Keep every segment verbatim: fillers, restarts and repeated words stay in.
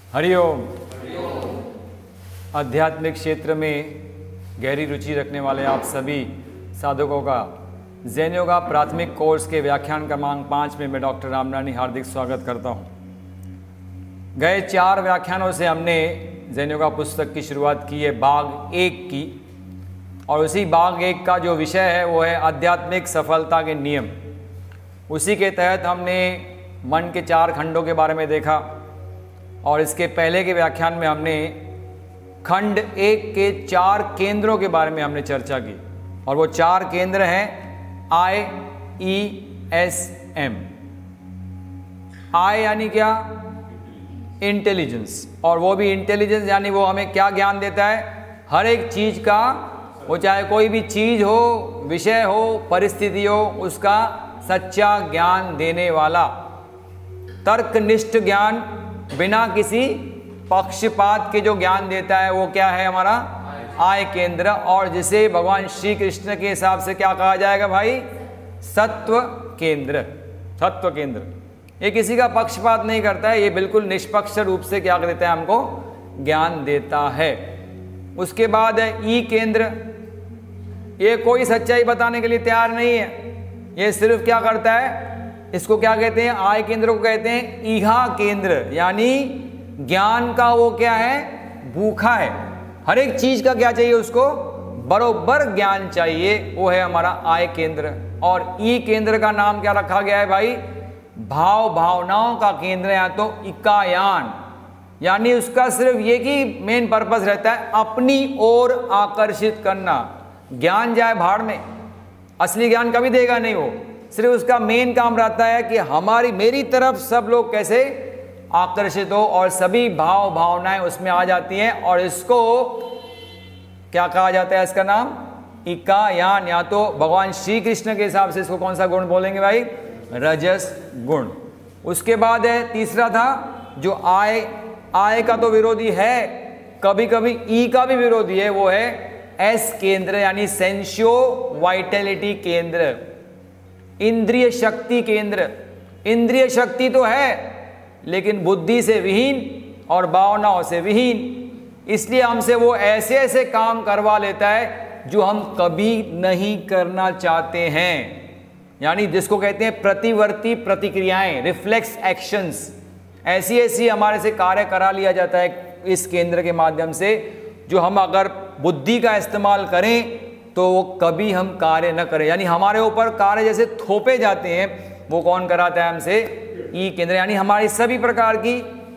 हरिओम। आध्यात्मिक क्षेत्र में गहरी रुचि रखने वाले आप सभी साधकों का ज़ेन योगा प्राथमिक कोर्स के व्याख्यान क्रमांक पाँच में मैं डॉक्टर रामरानी हार्दिक स्वागत करता हूं। गए चार व्याख्यानों से हमने ज़ेन योगा पुस्तक की शुरुआत की है भाग एक की, और उसी भाग एक का जो विषय है वो है आध्यात्मिक सफलता के नियम। उसी के तहत हमने मन के चार खंडों के बारे में देखा, और इसके पहले के व्याख्यान में हमने खंड एक के चार केंद्रों के बारे में हमने चर्चा की, और वो चार केंद्र हैं आई ई एस एम। आई यानी क्या? इंटेलिजेंस। और वो भी इंटेलिजेंस यानी वो हमें क्या ज्ञान देता है? हर एक चीज़ का, वो चाहे कोई भी चीज़ हो, विषय हो, परिस्थिति हो, उसका सच्चा ज्ञान देने वाला तर्कनिष्ठ ज्ञान, बिना किसी पक्षपात के जो ज्ञान देता है वो क्या है? हमारा आय केंद्र। और जिसे भगवान श्री कृष्ण के हिसाब से क्या कहा जाएगा भाई? सत्व केंद्र। सत्व केंद्र ये किसी का पक्षपात नहीं करता है, ये बिल्कुल निष्पक्ष रूप से क्या देता है? हमको ज्ञान देता है। उसके बाद है ई केंद्र। ये कोई सच्चाई बताने के लिए तैयार नहीं है, ये सिर्फ क्या करता है? इसको क्या कहते हैं? आय केंद्र को कहते हैं ईहा केंद्र, यानी ज्ञान का वो क्या है? भूखा है। हर एक चीज का क्या चाहिए उसको? बरोबर ज्ञान चाहिए, वो है हमारा आय केंद्र। और ई केंद्र का नाम क्या रखा गया है भाई? भाव भावनाओं का केंद्र, या तो इकायान, यानी उसका सिर्फ ये कि मेन पर्पस रहता है अपनी ओर आकर्षित करना। ज्ञान जाए भाड़ में, असली ज्ञान कभी देगा नहीं वो, सिर्फ उसका मेन काम रहता है कि हमारी मेरी तरफ सब लोग कैसे आकर्षित हो, और सभी भाव भावनाएं उसमें आ जाती हैं। और इसको क्या कहा जाता है? इसका नाम इकायान, या तो भगवान श्री कृष्ण के हिसाब से इसको कौन सा गुण बोलेंगे भाई? रजस गुण। उसके बाद है तीसरा था जो आय, आय का तो विरोधी है, कभी कभी ई का भी विरोधी है, वो है एस केंद्र, यानी सेंशियो वाइटलिटी केंद्र, इंद्रिय शक्ति केंद्र। इंद्रिय शक्ति तो है लेकिन बुद्धि से विहीन और भावनाओं से विहीन, इसलिए हमसे वो ऐसे ऐसे काम करवा लेता है जो हम कभी नहीं करना चाहते हैं, यानी जिसको कहते हैं प्रतिवर्ती प्रतिक्रियाएं, रिफ्लेक्स एक्शंस। ऐसी ऐसी हमारे से कार्य करा लिया जाता है इस केंद्र के माध्यम से, जो हम अगर बुद्धि का इस्तेमाल करें तो वो कभी हम कार्य न करें, यानी हमारे ऊपर कार्य जैसे थोपे जाते हैं, वो कौन कराता है हमसे? ई केंद्र। यानी हमारी सभी प्रकार की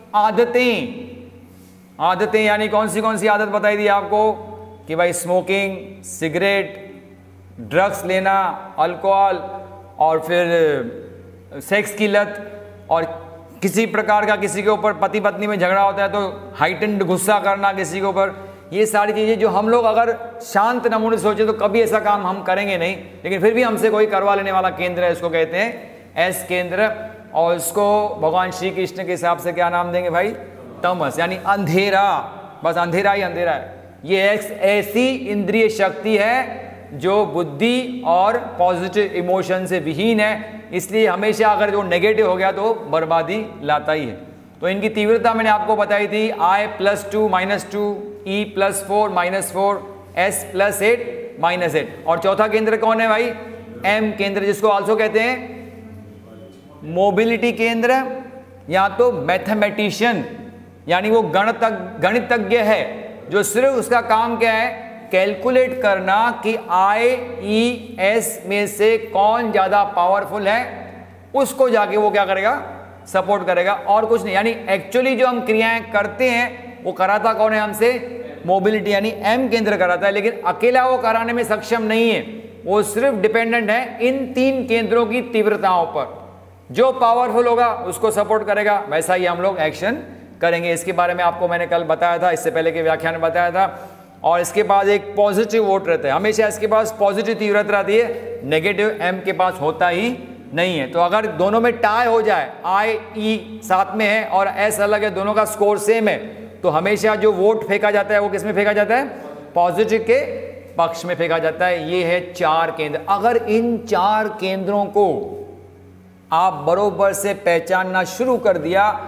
आदतें, आदतें यानी कौन सी कौन सी आदत बताई दी आपको कि भाई स्मोकिंग, सिगरेट, ड्रग्स लेना, अल्कोहल, और फिर सेक्स की लत, और किसी प्रकार का किसी के ऊपर पति पत्नी में झगड़ा होता है तो हाइटेंड गुस्सा करना किसी के ऊपर। ये सारी चीज़ें जो हम लोग अगर शांत नमूने सोचे तो कभी ऐसा काम हम करेंगे नहीं, लेकिन फिर भी हमसे कोई करवा लेने वाला केंद्र है, इसको कहते हैं एस केंद्र। और इसको भगवान श्री कृष्ण के हिसाब से क्या नाम देंगे भाई? तमस, यानी अंधेरा। बस अंधेरा ही अंधेरा है। ये एक ऐसी इंद्रिय शक्ति है जो बुद्धि और पॉजिटिव इमोशन से विहीन है, इसलिए हमेशा अगर जो नेगेटिव हो गया तो बर्बादी लाता ही है। तो इनकी तीव्रता मैंने आपको बताई थी, I plus two minus two, E plus four minus four, S plus eight minus eight. और चौथा केंद्र कौन है भाई? एम केंद्र, जिसको आल्सो कहते हैं मोबिलिटी केंद्र, या तो मैथमेटिशियन, यानी वो गणित गणितज्ञ है, जो सिर्फ उसका काम क्या है? कैलकुलेट करना कि आई ई एस में से कौन ज़्यादा पावरफुल है, उसको जाके वो क्या करेगा? सपोर्ट करेगा, और कुछ नहीं। यानी एक्चुअली जो हम क्रियाएं करते हैं वो कराता कौन है हमसे? मोबिलिटी, यानी एम केंद्र कराता है, लेकिन अकेला वो कराने में सक्षम नहीं है, वो सिर्फ डिपेंडेंट है इन तीन केंद्रों की तीव्रताओं पर। जो पावरफुल होगा उसको सपोर्ट करेगा, वैसा ही हम लोग एक्शन करेंगे। इसके बारे में आपको मैंने कल बताया था, इससे पहले के व्याख्यान में बताया था। और इसके बाद एक पॉजिटिव वोट रहता है, हमेशा इसके पास पॉजिटिव तीव्रता रहती है, नेगेटिव एम के पास होता ही नहीं है। तो अगर दोनों में टाई हो जाए, आई ई साथ में है और एस अलग है, दोनों का स्कोर सेम है, तो हमेशा जो वोट फेंका जाता है वो किस में फेंका जाता है? पॉजिटिव के पक्ष में फेंका जाता है। ये है चार केंद्र। अगर इन चार केंद्रों को आप बरोबर से पहचानना शुरू कर दिया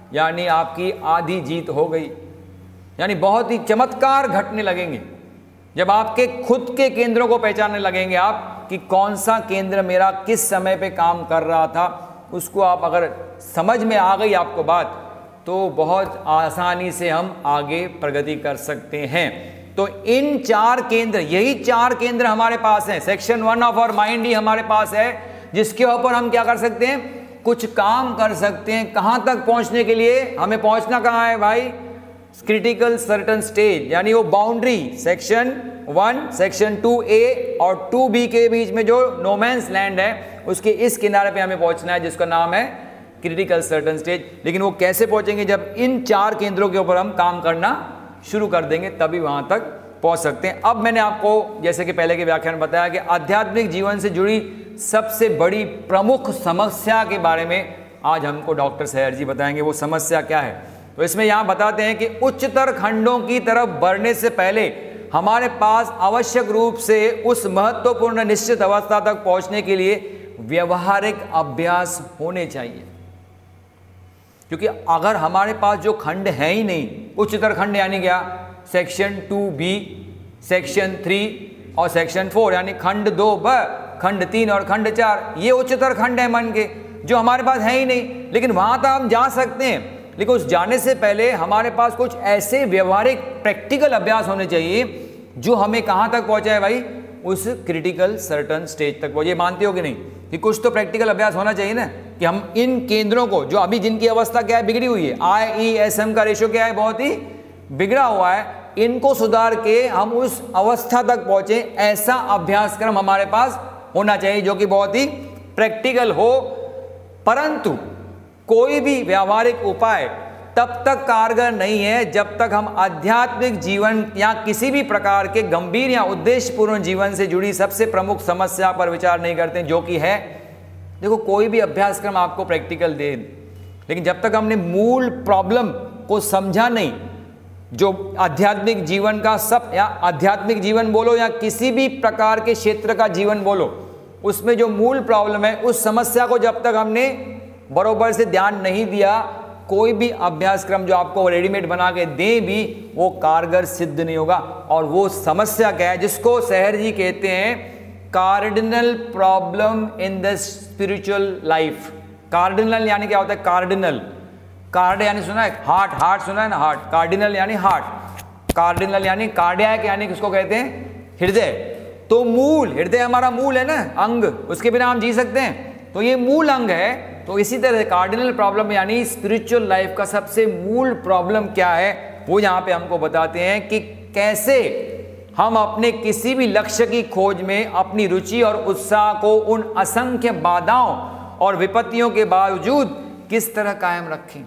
यानी आपकी आधी जीत हो गई। यानी बहुत ही चमत्कार घटने लगेंगे जब आपके खुद के केंद्रों को पहचानने लगेंगे आप कि कौन सा केंद्र मेरा किस समय पे काम कर रहा था। उसको आप अगर समझ में आ गई आपको बात, तो बहुत आसानी से हम आगे प्रगति कर सकते हैं। तो इन चार केंद्र, यही चार केंद्र हमारे पास हैं। Section one of our mind ही हमारे पास है, जिसके ऊपर हम क्या कर सकते हैं, कुछ काम कर सकते हैं। कहां तक पहुंचने के लिए हमें पहुंचना कहां है भाई, क्रिटिकल सर्टन स्टेज, यानी वो boundary section one, section two A और टू बी के बीच में जो नोमैंस लैंड है, उसके इस किनारे पे हमें पहुंचना है, जिसका नाम है क्रिटिकल सर्टन स्टेज। लेकिन वो कैसे पहुंचेंगे, जब इन चार केंद्रों के ऊपर हम काम करना शुरू कर देंगे, तभी वहां तक पहुंच सकते हैं। अब मैंने आपको जैसे कि पहले के व्याख्यान में बताया कि आध्यात्मिक जीवन से जुड़ी सबसे बड़ी प्रमुख समस्या के बारे में आज हमको डॉक्टर सहर जी बताएंगे। वो समस्या क्या है, तो इसमें यहाँ बताते हैं कि उच्चतर खंडों की तरफ बढ़ने से पहले हमारे पास आवश्यक रूप से उस महत्वपूर्ण निश्चित अवस्था तक पहुंचने के लिए व्यवहारिक अभ्यास होने चाहिए। क्योंकि अगर हमारे पास जो खंड है ही नहीं, उच्चतर खंड यानी क्या, section two B, section three और सेक्शन फोर, यानी खंड दो ब, खंड तीन और खंड चार, ये उच्चतर खंड है मन के, जो हमारे पास है ही नहीं। लेकिन वहां तक हम जा सकते हैं, लेकिन उस जाने से पहले हमारे पास कुछ ऐसे व्यवहारिक प्रैक्टिकल अभ्यास होने चाहिए जो हमें कहां तक पहुंचाए भाई, उस क्रिटिकल सर्टन स्टेज तक पहुंचे। मानते हो कि नहीं कि कुछ तो प्रैक्टिकल अभ्यास होना चाहिए ना, कि हम इन केंद्रों को, जो अभी जिनकी अवस्था क्या है, बिगड़ी हुई है, आई ई एस एम का रेशियो क्या है, बहुत ही बिगड़ा हुआ है, इनको सुधार के हम उस अवस्था तक पहुंचे, ऐसा अभ्यासक्रम हमारे पास होना चाहिए जो कि बहुत ही प्रैक्टिकल हो। परंतु कोई भी व्यावहारिक उपाय तब तक कारगर नहीं है जब तक हम आध्यात्मिक जीवन या किसी भी प्रकार के गंभीर या उद्देश्यपूर्ण जीवन से जुड़ी सबसे प्रमुख समस्या पर विचार नहीं करते, जो कि है, देखो कोई भी अभ्यासक्रम आपको प्रैक्टिकल दे, लेकिन जब तक हमने मूल प्रॉब्लम को समझा नहीं, जो आध्यात्मिक जीवन का सब, या आध्यात्मिक जीवन बोलो या किसी भी प्रकार के क्षेत्र का जीवन बोलो, उसमें जो मूल प्रॉब्लम है, उस समस्या को जब तक हमने बरोबर से ध्यान नहीं दिया, कोई भी अभ्यासक्रम जो आपको रेडीमेड बना के दे भी, वो कारगर सिद्ध नहीं होगा। और वो समस्या क्या है, जिसको सहर जी कहते हैं cardinal problem in the spiritual life. Cardinal यानी क्या होता है, कार्डिनल, कार्ड यानी सुना है, हार्ट, हार्ट सुना है ना, हार्ट, कार्डिनल यानी हार्ट, कार्डिनल यानी कार्डियक, यानी किसको कहते हैं, हृदय। तो मूल, हृदय हमारा मूल है ना अंग, उसके बिना हम जी सकते हैं, तो ये मूल अंग है। तो इसी तरह कार्डिनल प्रॉब्लम यानी स्पिरिचुअल लाइफ का सबसे मूल प्रॉब्लम क्या है, वो यहाँ पे हमको बताते हैं कि कैसे हम अपने किसी भी लक्ष्य की खोज में अपनी रुचि और उत्साह को उन असंख्य बाधाओं और विपत्तियों के बावजूद किस तरह कायम रखें।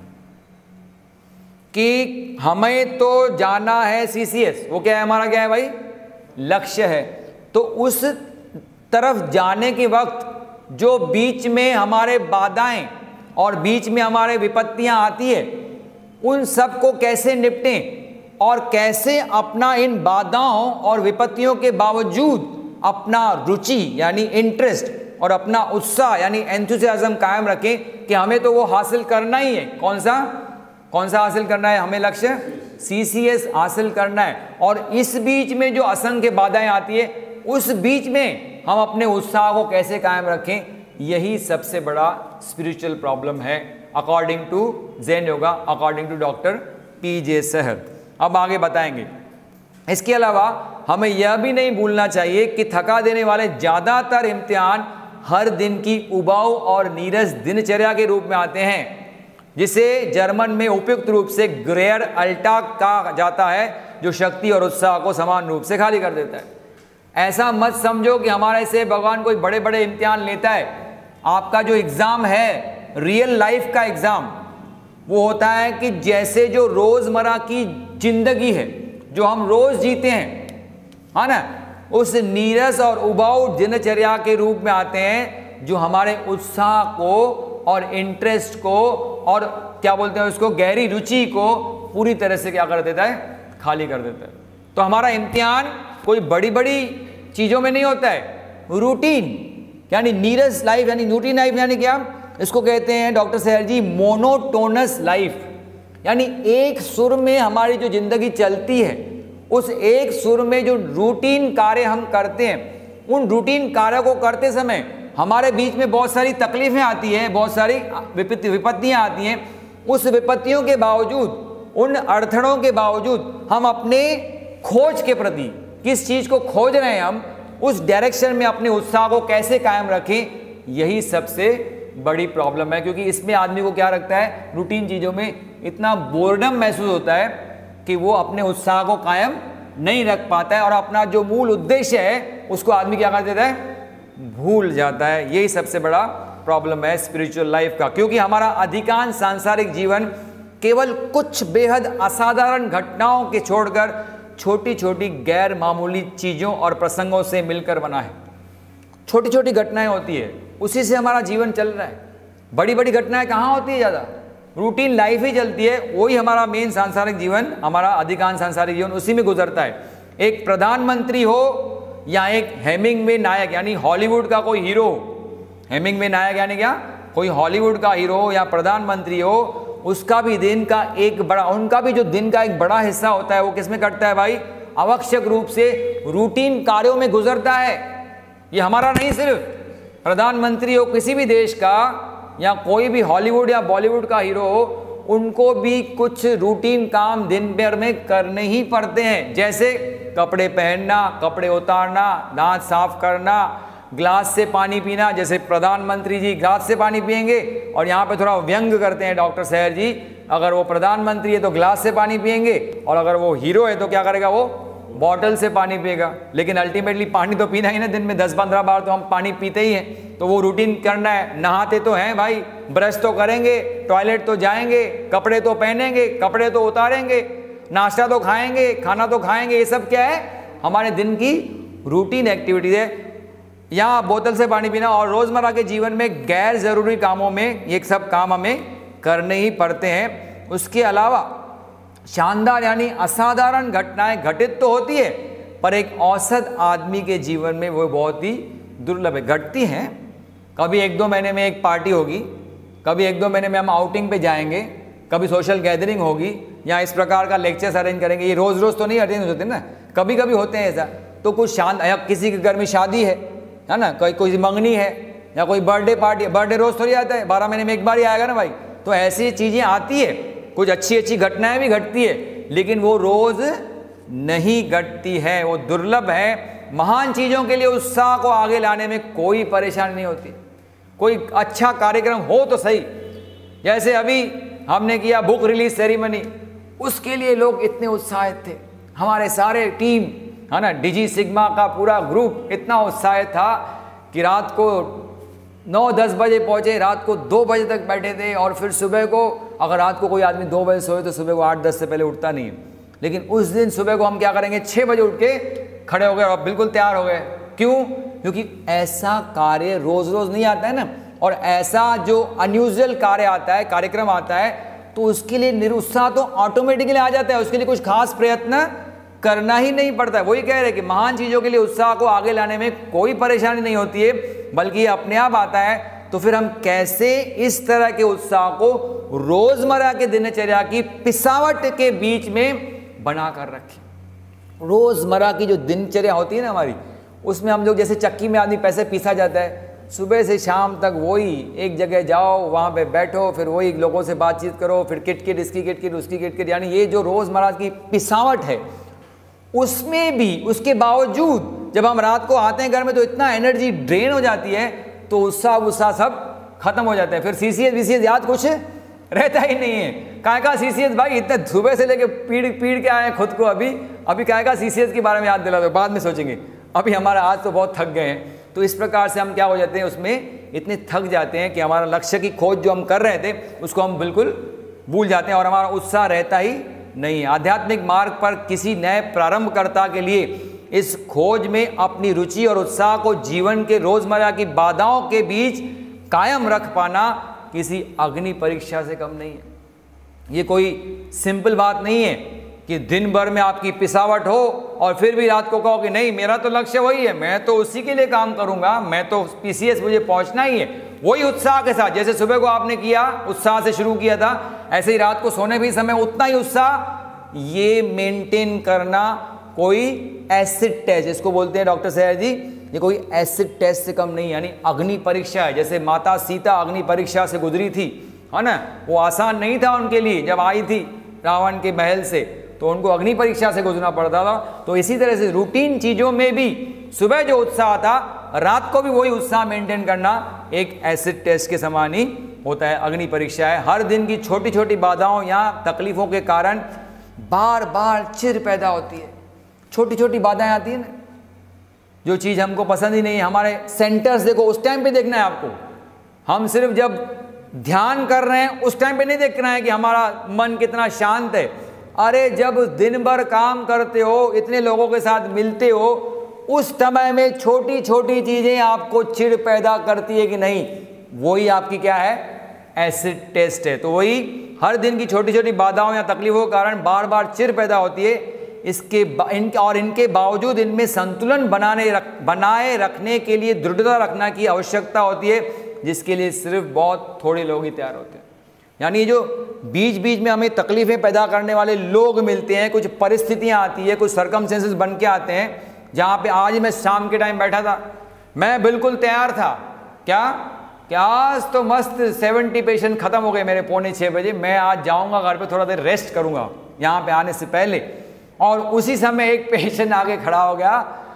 कि हमें तो जाना है सी सी एस, वो क्या है, हमारा क्या है भाई, लक्ष्य है। तो उस तरफ जाने के वक्त जो बीच में हमारे बाधाएं और बीच में हमारे विपत्तियां आती है, उन सब को कैसे निपटें और कैसे अपना इन बाधाओं और विपत्तियों के बावजूद अपना रुचि यानी इंटरेस्ट और अपना उत्साह यानी एंथुसियाज्म कायम रखें कि हमें तो वो हासिल करना ही है। कौन सा कौन सा हासिल करना है, हमें लक्ष्य सी सी एस हासिल करना है। और इस बीच में जो असंख्य बाधाएं आती है, उस बीच में हम अपने उत्साह को कैसे कायम रखें, यही सबसे बड़ा स्पिरिचुअल प्रॉब्लम है according to Zen yoga, according to doctor P J Sahar. अब आगे बताएंगे। इसके अलावा हमें यह भी नहीं भूलना चाहिए कि थका देने वाले ज़्यादातर इम्तिहान हर दिन की उबाऊ और नीरस दिनचर्या के रूप में आते हैं, जिसे जर्मन में उपयुक्त रूप से ग्रेयर अल्टाग कहा जाता है, जो शक्ति और उत्साह को समान रूप से खाली कर देता है। ऐसा मत समझो कि हमारे से भगवान कोई बड़े बड़े इम्तिहान लेता है। आपका जो एग्ज़ाम है, रियल लाइफ का एग्ज़ाम, वो होता है कि जैसे जो रोज़मर्रा की जिंदगी है, जो हम रोज़ जीते हैं, है ना, उस नीरस और उबाऊ दिनचर्या के रूप में आते हैं, जो हमारे उत्साह को और इंटरेस्ट को और क्या बोलते हैं उसको, गहरी रुचि को पूरी तरह से क्या कर देता है, खाली कर देता है। तो हमारा इम्तिहान कोई बड़ी बड़ी चीज़ों में नहीं होता है, रूटीन यानी नीरस लाइफ, यानी रूटीन लाइफ यानी क्या, इसको कहते हैं डॉक्टर सहर जी मोनोटोनस लाइफ। यानी एक सुर में हमारी जो जिंदगी चलती है, उस एक सुर में जो रूटीन कार्य हम करते हैं, उन रूटीन कार्यों को करते समय हमारे बीच में बहुत सारी तकलीफें आती हैं, बहुत सारी विपत्ति विपत्तियाँ आती हैं। उस विपत्तियों के बावजूद, उन अड़थड़ों के बावजूद हम अपने खोज के प्रति, किस चीज़ को खोज रहे हैं हम, उस डायरेक्शन में अपने उत्साह को कैसे कायम रखें, यही सबसे बड़ी प्रॉब्लम है। क्योंकि इसमें आदमी को क्या रखता है, रूटीन चीज़ों में इतना बोर्डम महसूस होता है कि वो अपने उत्साह को कायम नहीं रख पाता है और अपना जो मूल उद्देश्य है उसको आदमी क्या कर देता है, भूल जाता है। यही सबसे बड़ा प्रॉब्लम है स्पिरिचुअल लाइफ का। क्योंकि हमारा अधिकांश सांसारिक जीवन केवल कुछ बेहद असाधारण घटनाओं के छोड़कर छोटी छोटी गैर मामूली चीज़ों और प्रसंगों से मिलकर बना है। छोटी छोटी घटनाएं होती है, उसी से हमारा जीवन चल रहा है। बड़ी बड़ी घटनाएं कहाँ होती है, ज़्यादा रूटीन लाइफ ही चलती है, वही हमारा मेन सांसारिक जीवन, हमारा अधिकांश सांसारिक जीवन उसी में गुजरता है। एक प्रधानमंत्री हो या एक हेमिंगवे नायक यानी हॉलीवुड का कोई हीरो, हेमिंगवे नायक यानी क्या, कोई हॉलीवुड का हीरो हो या प्रधानमंत्री हो, उसका भी दिन का एक बड़ा उनका भी जो दिन का एक बड़ा हिस्सा होता है वो किस में कटता है भाई, आवश्यक रूप से रूटीन कार्यों में गुजरता है। ये हमारा नहीं, सिर्फ प्रधानमंत्री हो किसी भी देश का या कोई भी हॉलीवुड या बॉलीवुड का हीरो हो, उनको भी कुछ रूटीन काम दिन भर में करने ही पड़ते हैं। जैसे कपड़े पहनना, कपड़े उतारना, दांत साफ करना, ग्लास से पानी पीना। जैसे प्रधानमंत्री जी ग्लास से पानी पिएंगे और यहाँ पे थोड़ा व्यंग करते हैं डॉक्टर सहर जी, अगर वो प्रधानमंत्री है तो ग्लास से पानी पिएंगे और अगर वो हीरो है तो क्या करेगा, वो बॉटल से पानी पिएगा। लेकिन अल्टीमेटली पानी तो पीना ही ना, दिन में दस पंद्रह बार तो हम पानी पीते ही हैं, तो वो रूटीन करना है। नहाते तो हैं भाई, ब्रश तो करेंगे, टॉयलेट तो जाएंगे, कपड़े तो पहनेंगे, कपड़े तो उतारेंगे, नाश्ता तो खाएंगे, खाना तो खाएंगे। ये सब क्या है, हमारे दिन की रूटीन एक्टिविटीज है। यहाँ बोतल से पानी पीना और रोज़मर्रा के जीवन में गैर ज़रूरी कामों में ये सब काम हमें करने ही पड़ते हैं। उसके अलावा शानदार यानी असाधारण घटनाएं घटित तो होती है, पर एक औसत आदमी के जीवन में वो बहुत ही दुर्लभ है। घटती हैं, कभी एक दो महीने में एक पार्टी होगी, कभी एक दो महीने में हम आउटिंग पे जाएंगे, कभी सोशल गैदरिंग होगी या इस प्रकार का लेक्चर्स अरेंज करेंगे। ये रोज़ रोज़ तो नहीं अरेंज होते ना, कभी कभी होते हैं ऐसा। तो कुछ शान या किसी के घर में शादी है है ना, कोई कोई मंगनी है या कोई बर्थडे पार्टी, बर्थडे रोज़ थोड़ी आता है, बारह महीने में एक बार ही आएगा ना भाई। तो ऐसी चीज़ें आती है, कुछ अच्छी अच्छी घटनाएं भी घटती है, लेकिन वो रोज़ नहीं घटती है, वो दुर्लभ है। महान चीज़ों के लिए उत्साह को आगे लाने में कोई परेशानी नहीं होती। कोई अच्छा कार्यक्रम हो तो सही, जैसे अभी हमने किया बुक रिलीज सेरेमनी, उसके लिए लोग इतने उत्साहित थे, हमारे सारे टीम है ना, डिजी सिग्मा का पूरा ग्रुप इतना उत्साहित था कि रात को नौ दस बजे पहुँचे, रात को दो बजे तक बैठे थे और फिर सुबह को, अगर रात को कोई आदमी दो बजे सोए तो सुबह को आठ दस से पहले उठता नहीं है, लेकिन उस दिन सुबह को हम क्या करेंगे, छः बजे उठ के खड़े हो गए और बिल्कुल तैयार हो गए। क्यों? क्योंकि ऐसा कार्य रोज़ रोज़ नहीं आता है ना, और ऐसा जो अनयूजुअल कार्य आता है, कार्यक्रम आता है, तो उसके लिए निरुत्साह तो ऑटोमेटिकली आ जाता है, उसके लिए कुछ खास प्रयत्न करना ही नहीं पड़ता है। वही कह रहे हैं कि महान चीज़ों के लिए उत्साह को आगे लाने में कोई परेशानी नहीं होती है, बल्कि ये अपने आप आता है। तो फिर हम कैसे इस तरह के उत्साह को रोज़मर्रा के दिनचर्या की पिसावट के बीच में बना कर रखें। रोज़मर्रा की जो दिनचर्या होती है ना हमारी, उसमें हम लोग जैसे चक्की में आदमी पैसे पीसा जाता है, सुबह से शाम तक वही एक जगह जाओ, वहाँ पे बैठो, फिर वही लोगों से बातचीत करो, फिर किटकिट, इसकी किटकिट, उसकी किटकिट, यानी ये जो रोज़मर्रा की पिसावट है, उसमें भी उसके बावजूद जब हम रात को आते हैं घर में तो इतना एनर्जी ड्रेन हो जाती है, तो उत्साह उत्साह सब खत्म हो जाता है। फिर सीसीएस वीसीएस याद कुछ रहता ही नहीं है। काय का सीसीएस भाई, इतने सुबह से लेके पीड़ पीड़ के आए हैं खुद को, अभी अभी काय का सीसीएस के बारे में याद दिला दो, बाद में सोचेंगे, अभी हमारा आज तो बहुत थक गए हैं। तो इस प्रकार से हम क्या हो जाते हैं, उसमें इतने थक जाते हैं कि हमारा लक्ष्य की खोज जो हम कर रहे थे उसको हम बिल्कुल भूल जाते हैं और हमारा उत्साह रहता ही नहीं। आध्यात्मिक मार्ग पर किसी नए प्रारंभकर्ता के लिए इस खोज में अपनी रुचि और उत्साह को जीवन के रोजमर्रा की बाधाओं के बीच कायम रख पाना किसी अग्नि परीक्षा से कम नहीं है। ये कोई सिंपल बात नहीं है कि दिन भर में आपकी पिसावट हो और फिर भी रात को कहो कि नहीं मेरा तो लक्ष्य वही है, मैं तो उसी के लिए काम करूंगा, मैं तो पीसीएस मुझे पहुंचना ही है, वही उत्साह के साथ, जैसे सुबह को आपने किया उत्साह से शुरू किया था, ऐसे ही रात को सोने भी समय उतना ही उत्साह, ये मेंटेन करना कोई एसिड टेस्ट, इसको बोलते हैं डॉक्टर सैयद जी, ये कोई एसिड टेस्ट से कम नहीं, यानी अग्नि परीक्षा है। जैसे माता सीता अग्नि परीक्षा से गुजरी थी, है ना, वो आसान नहीं था उनके लिए, जब आई थी रावण के महल से तो उनको अग्नि परीक्षा से गुजरना पड़ता था। तो इसी तरह से रूटीन चीज़ों में भी सुबह जो उत्साह था, रात को भी वही उत्साह मेंटेन करना एक एसिड टेस्ट के समान ही होता है, अग्नि परीक्षा है। हर दिन की छोटी छोटी बाधाओं या तकलीफ़ों के कारण बार बार चिढ़ पैदा होती है, छोटी छोटी बाधाएं आती है ना, जो चीज़ हमको पसंद ही नहीं है। हमारे सेंटर्स देखो, उस टाइम पे देखना है आपको, हम सिर्फ जब ध्यान कर रहे हैं उस टाइम पे नहीं देखना है कि हमारा मन कितना शांत है। अरे जब दिन भर काम करते हो, इतने लोगों के साथ मिलते हो, उस समय में छोटी छोटी चीज़ें आपको चिढ़ पैदा करती है कि नहीं, वही आपकी क्या है, एसिड टेस्ट है। तो वही हर दिन की छोटी छोटी बाधाओं या तकलीफों के कारण बार बार चिढ़ पैदा होती है। इसके इनके और इनके बावजूद इनमें संतुलन बनाने रख बनाए रखने के लिए दृढ़ता रखना की आवश्यकता होती है, जिसके लिए सिर्फ बहुत थोड़े लोग ही तैयार होते हैं। यानी जो बीच बीच में हमें तकलीफ़ें पैदा करने वाले लोग मिलते हैं, कुछ परिस्थितियां आती है, कुछ सर्कमस्टेंसेस बन के आते हैं, जहाँ पे आज मैं शाम के टाइम बैठा था, मैं बिल्कुल तैयार था, क्या क्या आज तो मस्त सेवेंटी पेशेंट ख़त्म हो गए मेरे पौने छः बजे, मैं आज जाऊँगा घर पे थोड़ा देर रेस्ट करूँगा यहाँ पे आने से पहले। और उसी समय एक पेशेंट आगे खड़ा हो गया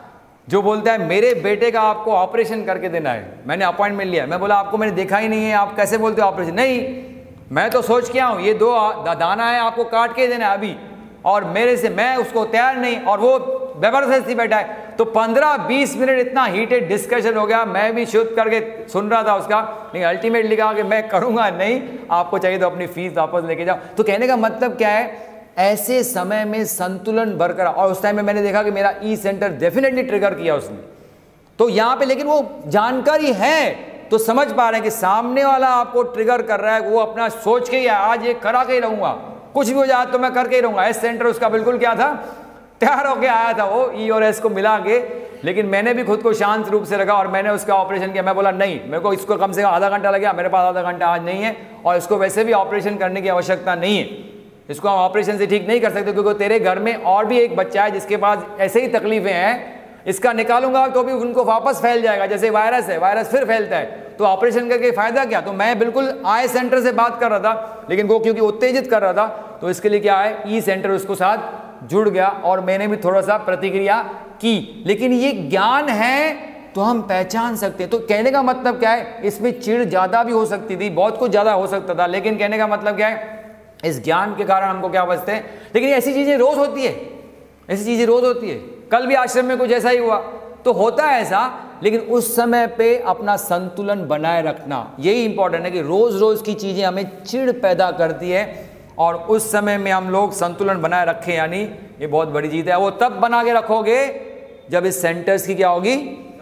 जो बोलता है मेरे बेटे का आपको ऑपरेशन करके देना है, मैंने अपॉइंटमेंट लिया। मैं बोला आपको मैंने देखा ही नहीं है, आप कैसे बोलते हो ऑपरेशन? नहीं, मैं तो सोच के आऊँ, ये दो दाना है आपको काट के देना है अभी, और मेरे से मैं उसको तैयार नहीं, और वो जबरदस्ती बैठा है। तो पंद्रह बीस मिनट इतना हीटेड डिस्कशन हो गया, मैं भी शुद्ध करके सुन रहा था उसका, लेकिन अल्टीमेटली कहा कि मैं करूँगा नहीं, आपको चाहिए तो अपनी फीस वापस लेके जाओ। तो कहने का मतलब क्या है, ऐसे समय में संतुलन बरकरार। और उस टाइम में मैंने देखा कि मेरा ई सेंटर डेफिनेटली ट्रिगर किया उसने, तो यहाँ पे लेकिन वो जानकारी है तो समझ पा रहे हैं कि सामने वाला आपको ट्रिगर कर रहा है, वो अपना सोच के ही आज ये करा के ही रहूँगा, कुछ भी हो जाए तो मैं करके ही रहूँगा। एस सेंटर उसका बिल्कुल क्या था, तैयार होके आया था वो ई और एस को मिला के, लेकिन मैंने भी खुद को शांत रूप से रखा और मैंने उसका ऑपरेशन किया। मैं बोला नहीं, मेरे को इसको कम से कम आधा घंटा लगे, मेरे पास आधा घंटा आज नहीं है, और इसको वैसे भी ऑपरेशन करने की आवश्यकता नहीं है, इसको हम ऑपरेशन से ठीक नहीं कर सकते, क्योंकि तेरे घर में और भी एक बच्चा है जिसके पास ऐसे ही तकलीफें हैं, इसका निकालूंगा तो भी उनको वापस फैल जाएगा, जैसे वायरस है, वायरस फिर फैलता है, तो ऑपरेशन करके फायदा क्या। तो मैं बिल्कुल आई सेंटर से बात कर रहा था, लेकिन वो क्योंकि उत्तेजित कर रहा था, तो इसके लिए क्या है, ई सेंटर उसको साथ जुड़ गया और मैंने भी थोड़ा सा प्रतिक्रिया की। लेकिन ये ज्ञान है तो हम पहचान सकते हैं। तो कहने का मतलब क्या है, इसमें चिढ़ ज़्यादा भी हो सकती थी, बहुत कुछ ज़्यादा हो सकता था, लेकिन कहने का मतलब क्या है, इस ज्ञान के कारण हमको क्या बचते हैं। लेकिन ऐसी चीज़ें रोज़ होती है, ऐसी चीज़ें रोज़ होती है। कल भी आश्रम में कुछ ऐसा ही हुआ, तो होता है ऐसा, लेकिन उस समय पे अपना संतुलन बनाए रखना यही इंपॉर्टेंट है कि रोज़ रोज़ की चीज़ें हमें चिढ़ पैदा करती है, और उस समय में हम लोग संतुलन बनाए रखें, यानी ये बहुत बड़ी चीज़ है। वो तब बना के रखोगे जब इस सेंटर्स की क्या होगी,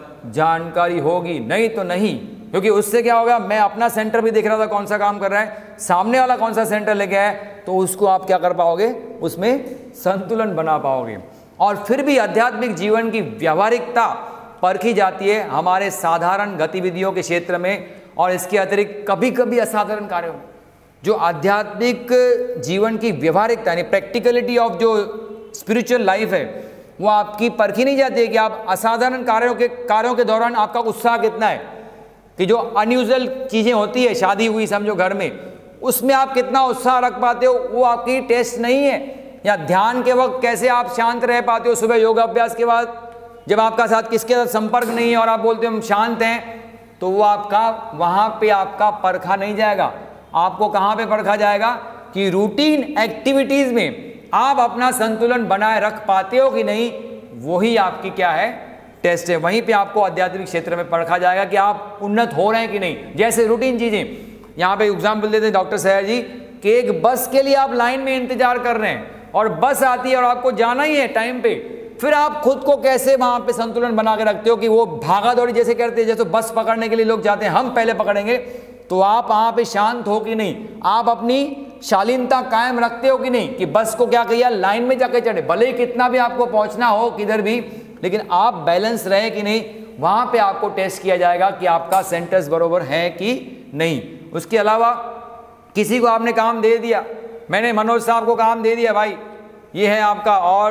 जानकारी होगी, नहीं तो नहीं। क्योंकि उससे क्या होगा, मैं अपना सेंटर भी देख रहा था कौन सा काम कर रहा है, सामने वाला कौन सा सेंटर लेके आए, तो उसको आप क्या कर पाओगे, उसमें संतुलन बना पाओगे। और फिर भी आध्यात्मिक जीवन की व्यावहारिकता परखी जाती है हमारे साधारण गतिविधियों के क्षेत्र में, और इसके अतिरिक्त कभी कभी असाधारण कार्यों में। जो आध्यात्मिक जीवन की व्यवहारिकता यानी प्रैक्टिकलिटी ऑफ जो स्पिरिचुअल लाइफ है, वो आपकी परखी नहीं जाती है कि आप असाधारण कार्यों के कार्यों के दौरान आपका उत्साह कितना है, कि जो अनयूजुअल चीज़ें होती है, शादी हुई समझो घर में, उसमें आप कितना उत्साह रख पाते हो, वो आपकी टेस्ट नहीं है। या ध्यान के वक्त कैसे आप शांत रह पाते हो, सुबह योगा अभ्यास के बाद जब आपका साथ किसके साथ संपर्क नहीं है और आप बोलते हो हम शांत हैं, तो वो आपका वहाँ पे आपका परखा नहीं जाएगा। आपको कहाँ पे परखा जाएगा कि रूटीन एक्टिविटीज़ में आप अपना संतुलन बनाए रख पाते हो कि नहीं, वही आपकी क्या है, टेस्ट है। वहीं पे आपको आध्यात्मिक क्षेत्र में परखा जाएगा कि आप उन्नत हो रहे हैं कि नहीं। जैसे रूटीन चीज़ें, यहाँ पे एग्जाम्पल देते हैं डॉक्टर सैयद जी कि एक बस के लिए आप लाइन में इंतजार कर रहे हैं और बस आती है और आपको जाना ही है टाइम पे, फिर आप खुद को कैसे वहाँ पे संतुलन बना के रखते हो कि वो भागा दौड़ी जैसे करते हैं, जैसे बस पकड़ने के लिए लोग जाते हैं हम पहले पकड़ेंगे, तो आप वहाँ पे शांत हो कि नहीं, आप अपनी शालीनता कायम रखते हो कि नहीं, कि बस को क्या किया, लाइन में जाके चढ़े, भले ही कितना भी आपको पहुँचना हो किधर भी, लेकिन आप बैलेंस रहे कि नहीं, वहाँ पे आपको टेस्ट किया जाएगा कि आपका सेंटेंस बरोबर है कि नहीं। उसके अलावा किसी को आपने काम दे दिया, मैंने मनोज साहब को काम दे दिया, भाई ये है आपका और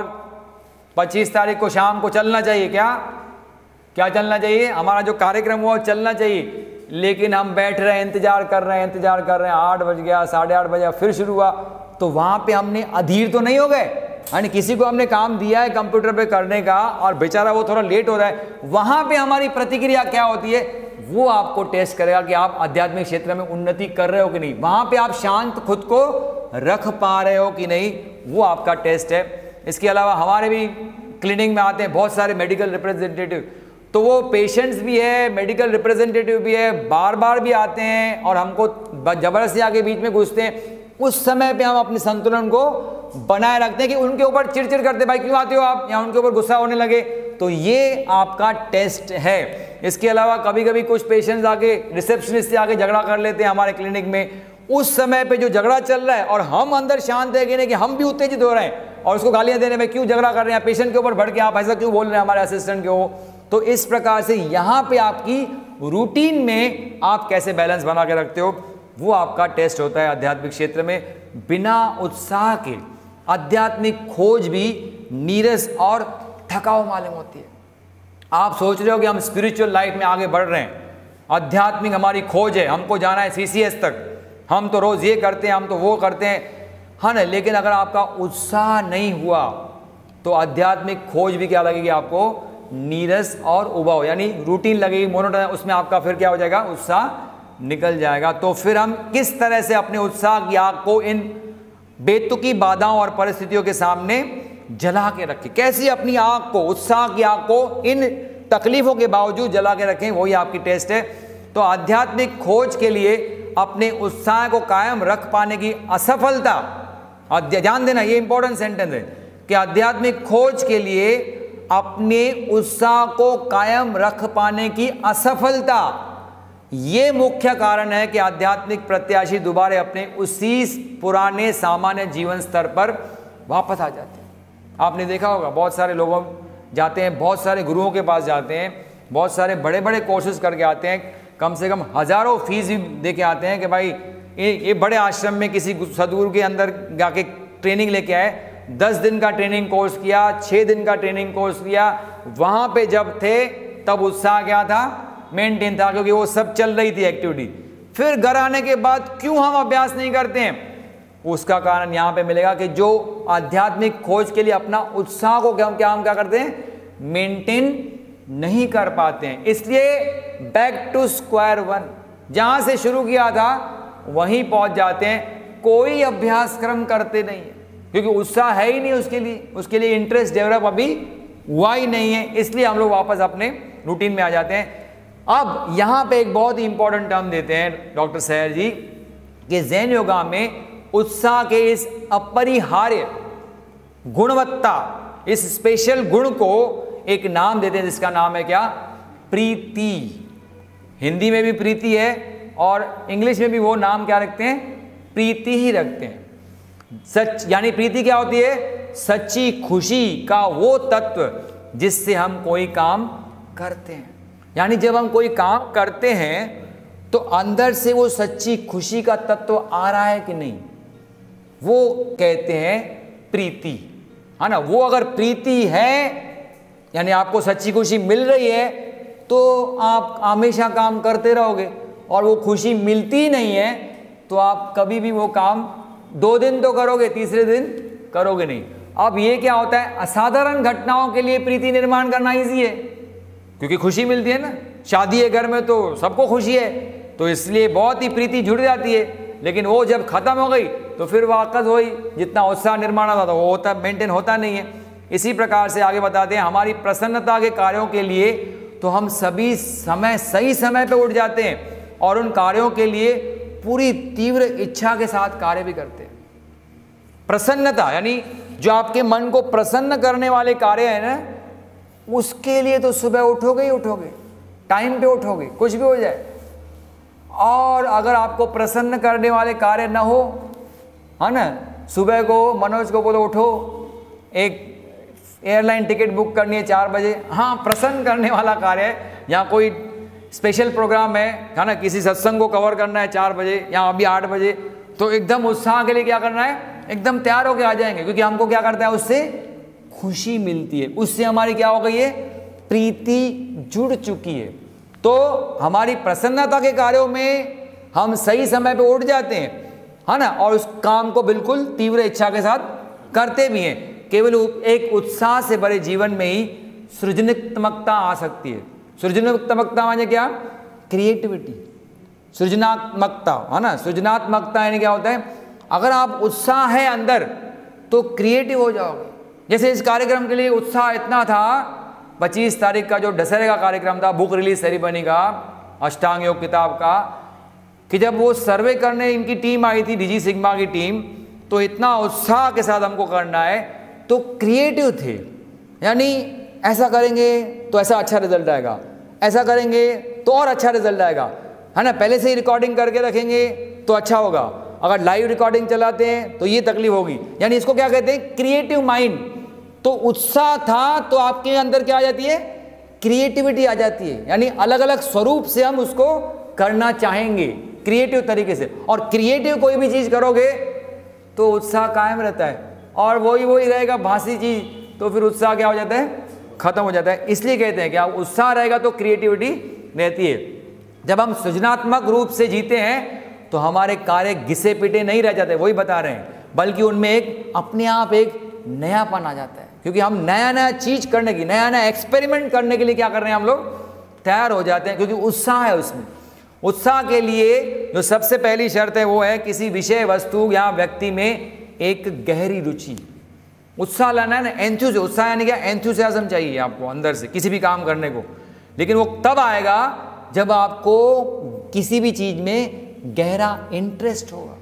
पच्चीस तारीख को शाम को चलना चाहिए, क्या क्या चलना चाहिए, हमारा जो कार्यक्रम हुआ चलना चाहिए, लेकिन हम बैठ रहे हैं, इंतजार कर रहे हैं इंतजार कर रहे हैं आठ बज गया, साढ़े आठ बजे फिर शुरू हुआ, तो वहाँ पे हमने अधीर तो नहीं हो गए, यानी किसी को हमने काम दिया है कंप्यूटर पे करने का और बेचारा वो थोड़ा लेट हो रहा है, वहाँ पे हमारी प्रतिक्रिया क्या होती है, वो आपको टेस्ट करेगा कि आप आध्यात्मिक क्षेत्र में उन्नति कर रहे हो कि नहीं, वहाँ पे आप शांत खुद को रख पा रहे हो कि नहीं, वो आपका टेस्ट है। इसके अलावा हमारे भी क्लिनिक में आते हैं बहुत सारे मेडिकल रिप्रेजेंटेटिव, तो वो पेशेंट्स भी है, मेडिकल रिप्रेजेंटेटिव भी है, बार बार भी आते हैं और हमको ज़बरदस्ती आके बीच में घुसते हैं। उस समय पे हम अपने संतुलन को बनाए रखते हैं कि उनके ऊपर चिड़चिड़ करते, भाई क्यों आते हो आप, या उनके ऊपर गुस्सा होने लगे, तो ये आपका टेस्ट है। इसके अलावा कभी कभी कुछ पेशेंट्स आके रिसेप्शनिस्ट से आके झगड़ा कर लेते हैं हमारे क्लिनिक में, उस समय पे जो झगड़ा चल रहा है और हम अंदर शांत है कि नहीं, कि हम भी उत्तेजित हो रहे हैं और उसको गालियां देने में क्यों झगड़ा कर रहे हैं, पेशेंट के ऊपर बढ़ के आप ऐसा क्यों बोल रहे हैं हमारे असिस्टेंट के हो। तो इस प्रकार से यहाँ पे आपकी रूटीन में आप कैसे बैलेंस बना के रखते हो, वो आपका टेस्ट होता है आध्यात्मिक क्षेत्र में। बिना उत्साह के आध्यात्मिक खोज भी नीरस और थकाऊ मालूम होती है। आप सोच रहे हो कि हम स्पिरिचुअल लाइफ में आगे बढ़ रहे हैं, आध्यात्मिक हमारी खोज है, हमको जाना है सीसीएस तक, हम तो रोज ये करते हैं, हम तो वो करते हैं, हाँ ना, लेकिन अगर आपका उत्साह नहीं हुआ तो आध्यात्मिक खोज भी क्या लगेगी आपको, नीरस और उबाऊ, यानी रूटीन लगेगी, मोनोटोन, उसमें आपका फिर क्या हो जाएगा, उत्साह निकल जाएगा। तो फिर हम किस तरह से अपने उत्साह की आग को इन बेतुकी बाधाओं और परिस्थितियों के सामने जला के रखें, कैसे अपनी आग को, उत्साह की आग को इन तकलीफों के बावजूद जला के रखें, वही आपकी टेस्ट है। तो आध्यात्मिक खोज के लिए अपने उत्साह को कायम रख पाने की असफलता, ध्यान देना ये इंपॉर्टेंट सेंटेंस है कि आध्यात्मिक खोज के लिए अपने उत्साह को कायम रख पाने की असफलता, ये मुख्य कारण है कि आध्यात्मिक प्रत्याशी दोबारा अपने उसी पुराने सामान्य जीवन स्तर पर वापस आ जाते हैं। आपने देखा होगा बहुत सारे लोगों जाते हैं, बहुत सारे गुरुओं के पास जाते हैं, बहुत सारे बड़े बड़े कोर्सेज करके आते हैं, कम से कम हजारों फीस भी दे के आते हैं कि भाई ये ये बड़े आश्रम में किसी सदगुरु के अंदर जाके ट्रेनिंग लेके आए, दस दिन का ट्रेनिंग कोर्स किया, छः दिन का ट्रेनिंग कोर्स किया, वहाँ पे जब थे तब उत्साह क्या था, मेंटेन था, क्योंकि वो सब चल रही थी एक्टिविटी। फिर घर आने के बाद क्यों हम अभ्यास नहीं करते हैं, उसका कारण यहाँ पे मिलेगा कि जो आध्यात्मिक खोज के लिए अपना उत्साह को क्या क्या हम क्या करते हैं, मेंटेन नहीं कर पाते हैं। इसलिए बैक टू स्क्वायर वन, जहाँ से शुरू किया था वहीं पहुँच जाते हैं, कोई अभ्यास क्रम करते नहीं है, क्योंकि उत्साह है ही नहीं उसके लिए, उसके लिए इंटरेस्ट डेवलप अभी हुआ ही नहीं है, इसलिए हम लोग वापस अपने रूटीन में आ जाते हैं। अब यहाँ पे एक बहुत ही इंपॉर्टेंट टर्म देते हैं डॉक्टर सैर जी कि ज़ेन योगा में उत्साह के इस अपरिहार्य गुणवत्ता, इस स्पेशल गुण को एक नाम देते हैं जिसका नाम है क्या, प्रीति। हिंदी में भी प्रीति है और इंग्लिश में भी वो नाम क्या रखते हैं, प्रीति ही रखते हैं। सच यानी प्रीति क्या होती है, सच्ची खुशी का वो तत्व जिससे हम कोई काम करते हैं। यानी जब हम कोई काम करते हैं तो अंदर से वो सच्ची खुशी का तत्व आ रहा है कि नहीं, वो कहते हैं प्रीति, है ना। वो अगर प्रीति है यानी आपको सच्ची खुशी मिल रही है तो आप हमेशा काम करते रहोगे, और वो खुशी मिलती नहीं है तो आप कभी भी वो काम दो दिन तो करोगे, तीसरे दिन करोगे नहीं। अब ये क्या होता है, असाधारण घटनाओं के लिए प्रीति निर्माण करना इजी है क्योंकि खुशी मिलती है ना, शादी है घर में तो सबको खुशी है, तो इसलिए बहुत ही प्रीति जुड़ जाती है। लेकिन वो जब खत्म हो गई तो फिर वापस वही जितना उत्साह निर्माण होता था वो होता मेंटेन होता नहीं है। इसी प्रकार से आगे बताते हैं, हमारी प्रसन्नता के कार्यों के लिए तो हम सभी समय सही समय पे उठ जाते हैं और उन कार्यों के लिए पूरी तीव्र इच्छा के साथ कार्य भी करते हैं। प्रसन्नता यानी जो आपके मन को प्रसन्न करने वाले कार्य है ना, उसके लिए तो सुबह उठोगे ही उठोगे, टाइम पे उठोगे, कुछ भी हो जाए। और अगर आपको प्रसन्न करने वाले कार्य ना हो, है ना, सुबह को मनोज को बोलो उठो एक एयरलाइन टिकट बुक करनी है चार बजे, हाँ प्रसन्न करने वाला कार्य है, यहाँ कोई स्पेशल प्रोग्राम है है ना, किसी सत्संग को कवर करना है चार बजे या अभी आठ बजे, तो एकदम उत्साह के लिए क्या करना है, एकदम तैयार होकर आ जाएंगे, क्योंकि हमको क्या करता है, उससे खुशी मिलती है, उससे हमारी क्या हो गई है, प्रीति जुड़ चुकी है। तो हमारी प्रसन्नता के कार्यों में हम सही समय पे उठ जाते हैं, है ना, और उस काम को बिल्कुल तीव्र इच्छा के साथ करते भी हैं। केवल एक उत्साह से भरे जीवन में ही सृजनात्मकता आ सकती है। सृजनात्मकता माने क्या, क्रिएटिविटी, सृजनात्मकता, है ना। सृजनात्मकता यानी क्या होता है, अगर आप उत्साह है अंदर तो क्रिएटिव हो जाओगे। जैसे इस कार्यक्रम के लिए उत्साह इतना था, पच्चीस तारीख का जो दशहरे का कार्यक्रम था, बुक रिलीज सेरेमनी का, अष्टांग योग किताब का, कि जब वो सर्वे करने इनकी टीम आई थी, डीजी सिग्मा की टीम, तो इतना उत्साह के साथ हमको करना है, तो क्रिएटिव थे, यानी ऐसा करेंगे तो ऐसा अच्छा रिजल्ट आएगा, ऐसा करेंगे तो और अच्छा रिजल्ट आएगा, है ना, पहले से ही रिकॉर्डिंग करके रखेंगे तो अच्छा होगा, अगर लाइव रिकॉर्डिंग चलाते हैं तो ये तकलीफ होगी, यानी इसको क्या कहते हैं, क्रिएटिव माइंड। तो उत्साह था तो आपके अंदर क्या आ जाती है, क्रिएटिविटी आ जाती है, यानी अलग अलग स्वरूप से हम उसको करना चाहेंगे क्रिएटिव तरीके से। और क्रिएटिव कोई भी चीज़ करोगे तो उत्साह कायम रहता है, और वही वही रहेगा भासी चीज़, तो फिर उत्साह क्या हो जाता है, खत्म हो जाता है। इसलिए कहते हैं कि आप उत्साह रहेगा तो क्रिएटिविटी रहती है। जब हम सृजनात्मक रूप से जीते हैं तो हमारे कार्य घिसे पिटे नहीं रह जाते, वही बता रहे हैं, बल्कि उनमें एक अपने आप एक नयापन आ जाता है, क्योंकि हम नया नया चीज करने की, नया नया एक्सपेरिमेंट करने के लिए क्या कर रहे हैं, हम लोग तैयार हो जाते हैं, क्योंकि उत्साह है उसमें। उत्साह के लिए जो सबसे पहली शर्त है वो है किसी विषय, वस्तु या व्यक्ति में एक गहरी रुचि। उत्साह लाना है ना, एंथुज, उत्साह यानी क्या, एंथुसियाज्म चाहिए आपको अंदर से किसी भी काम करने को, लेकिन वो तब आएगा जब आपको किसी भी चीज में गहरा इंटरेस्ट होगा,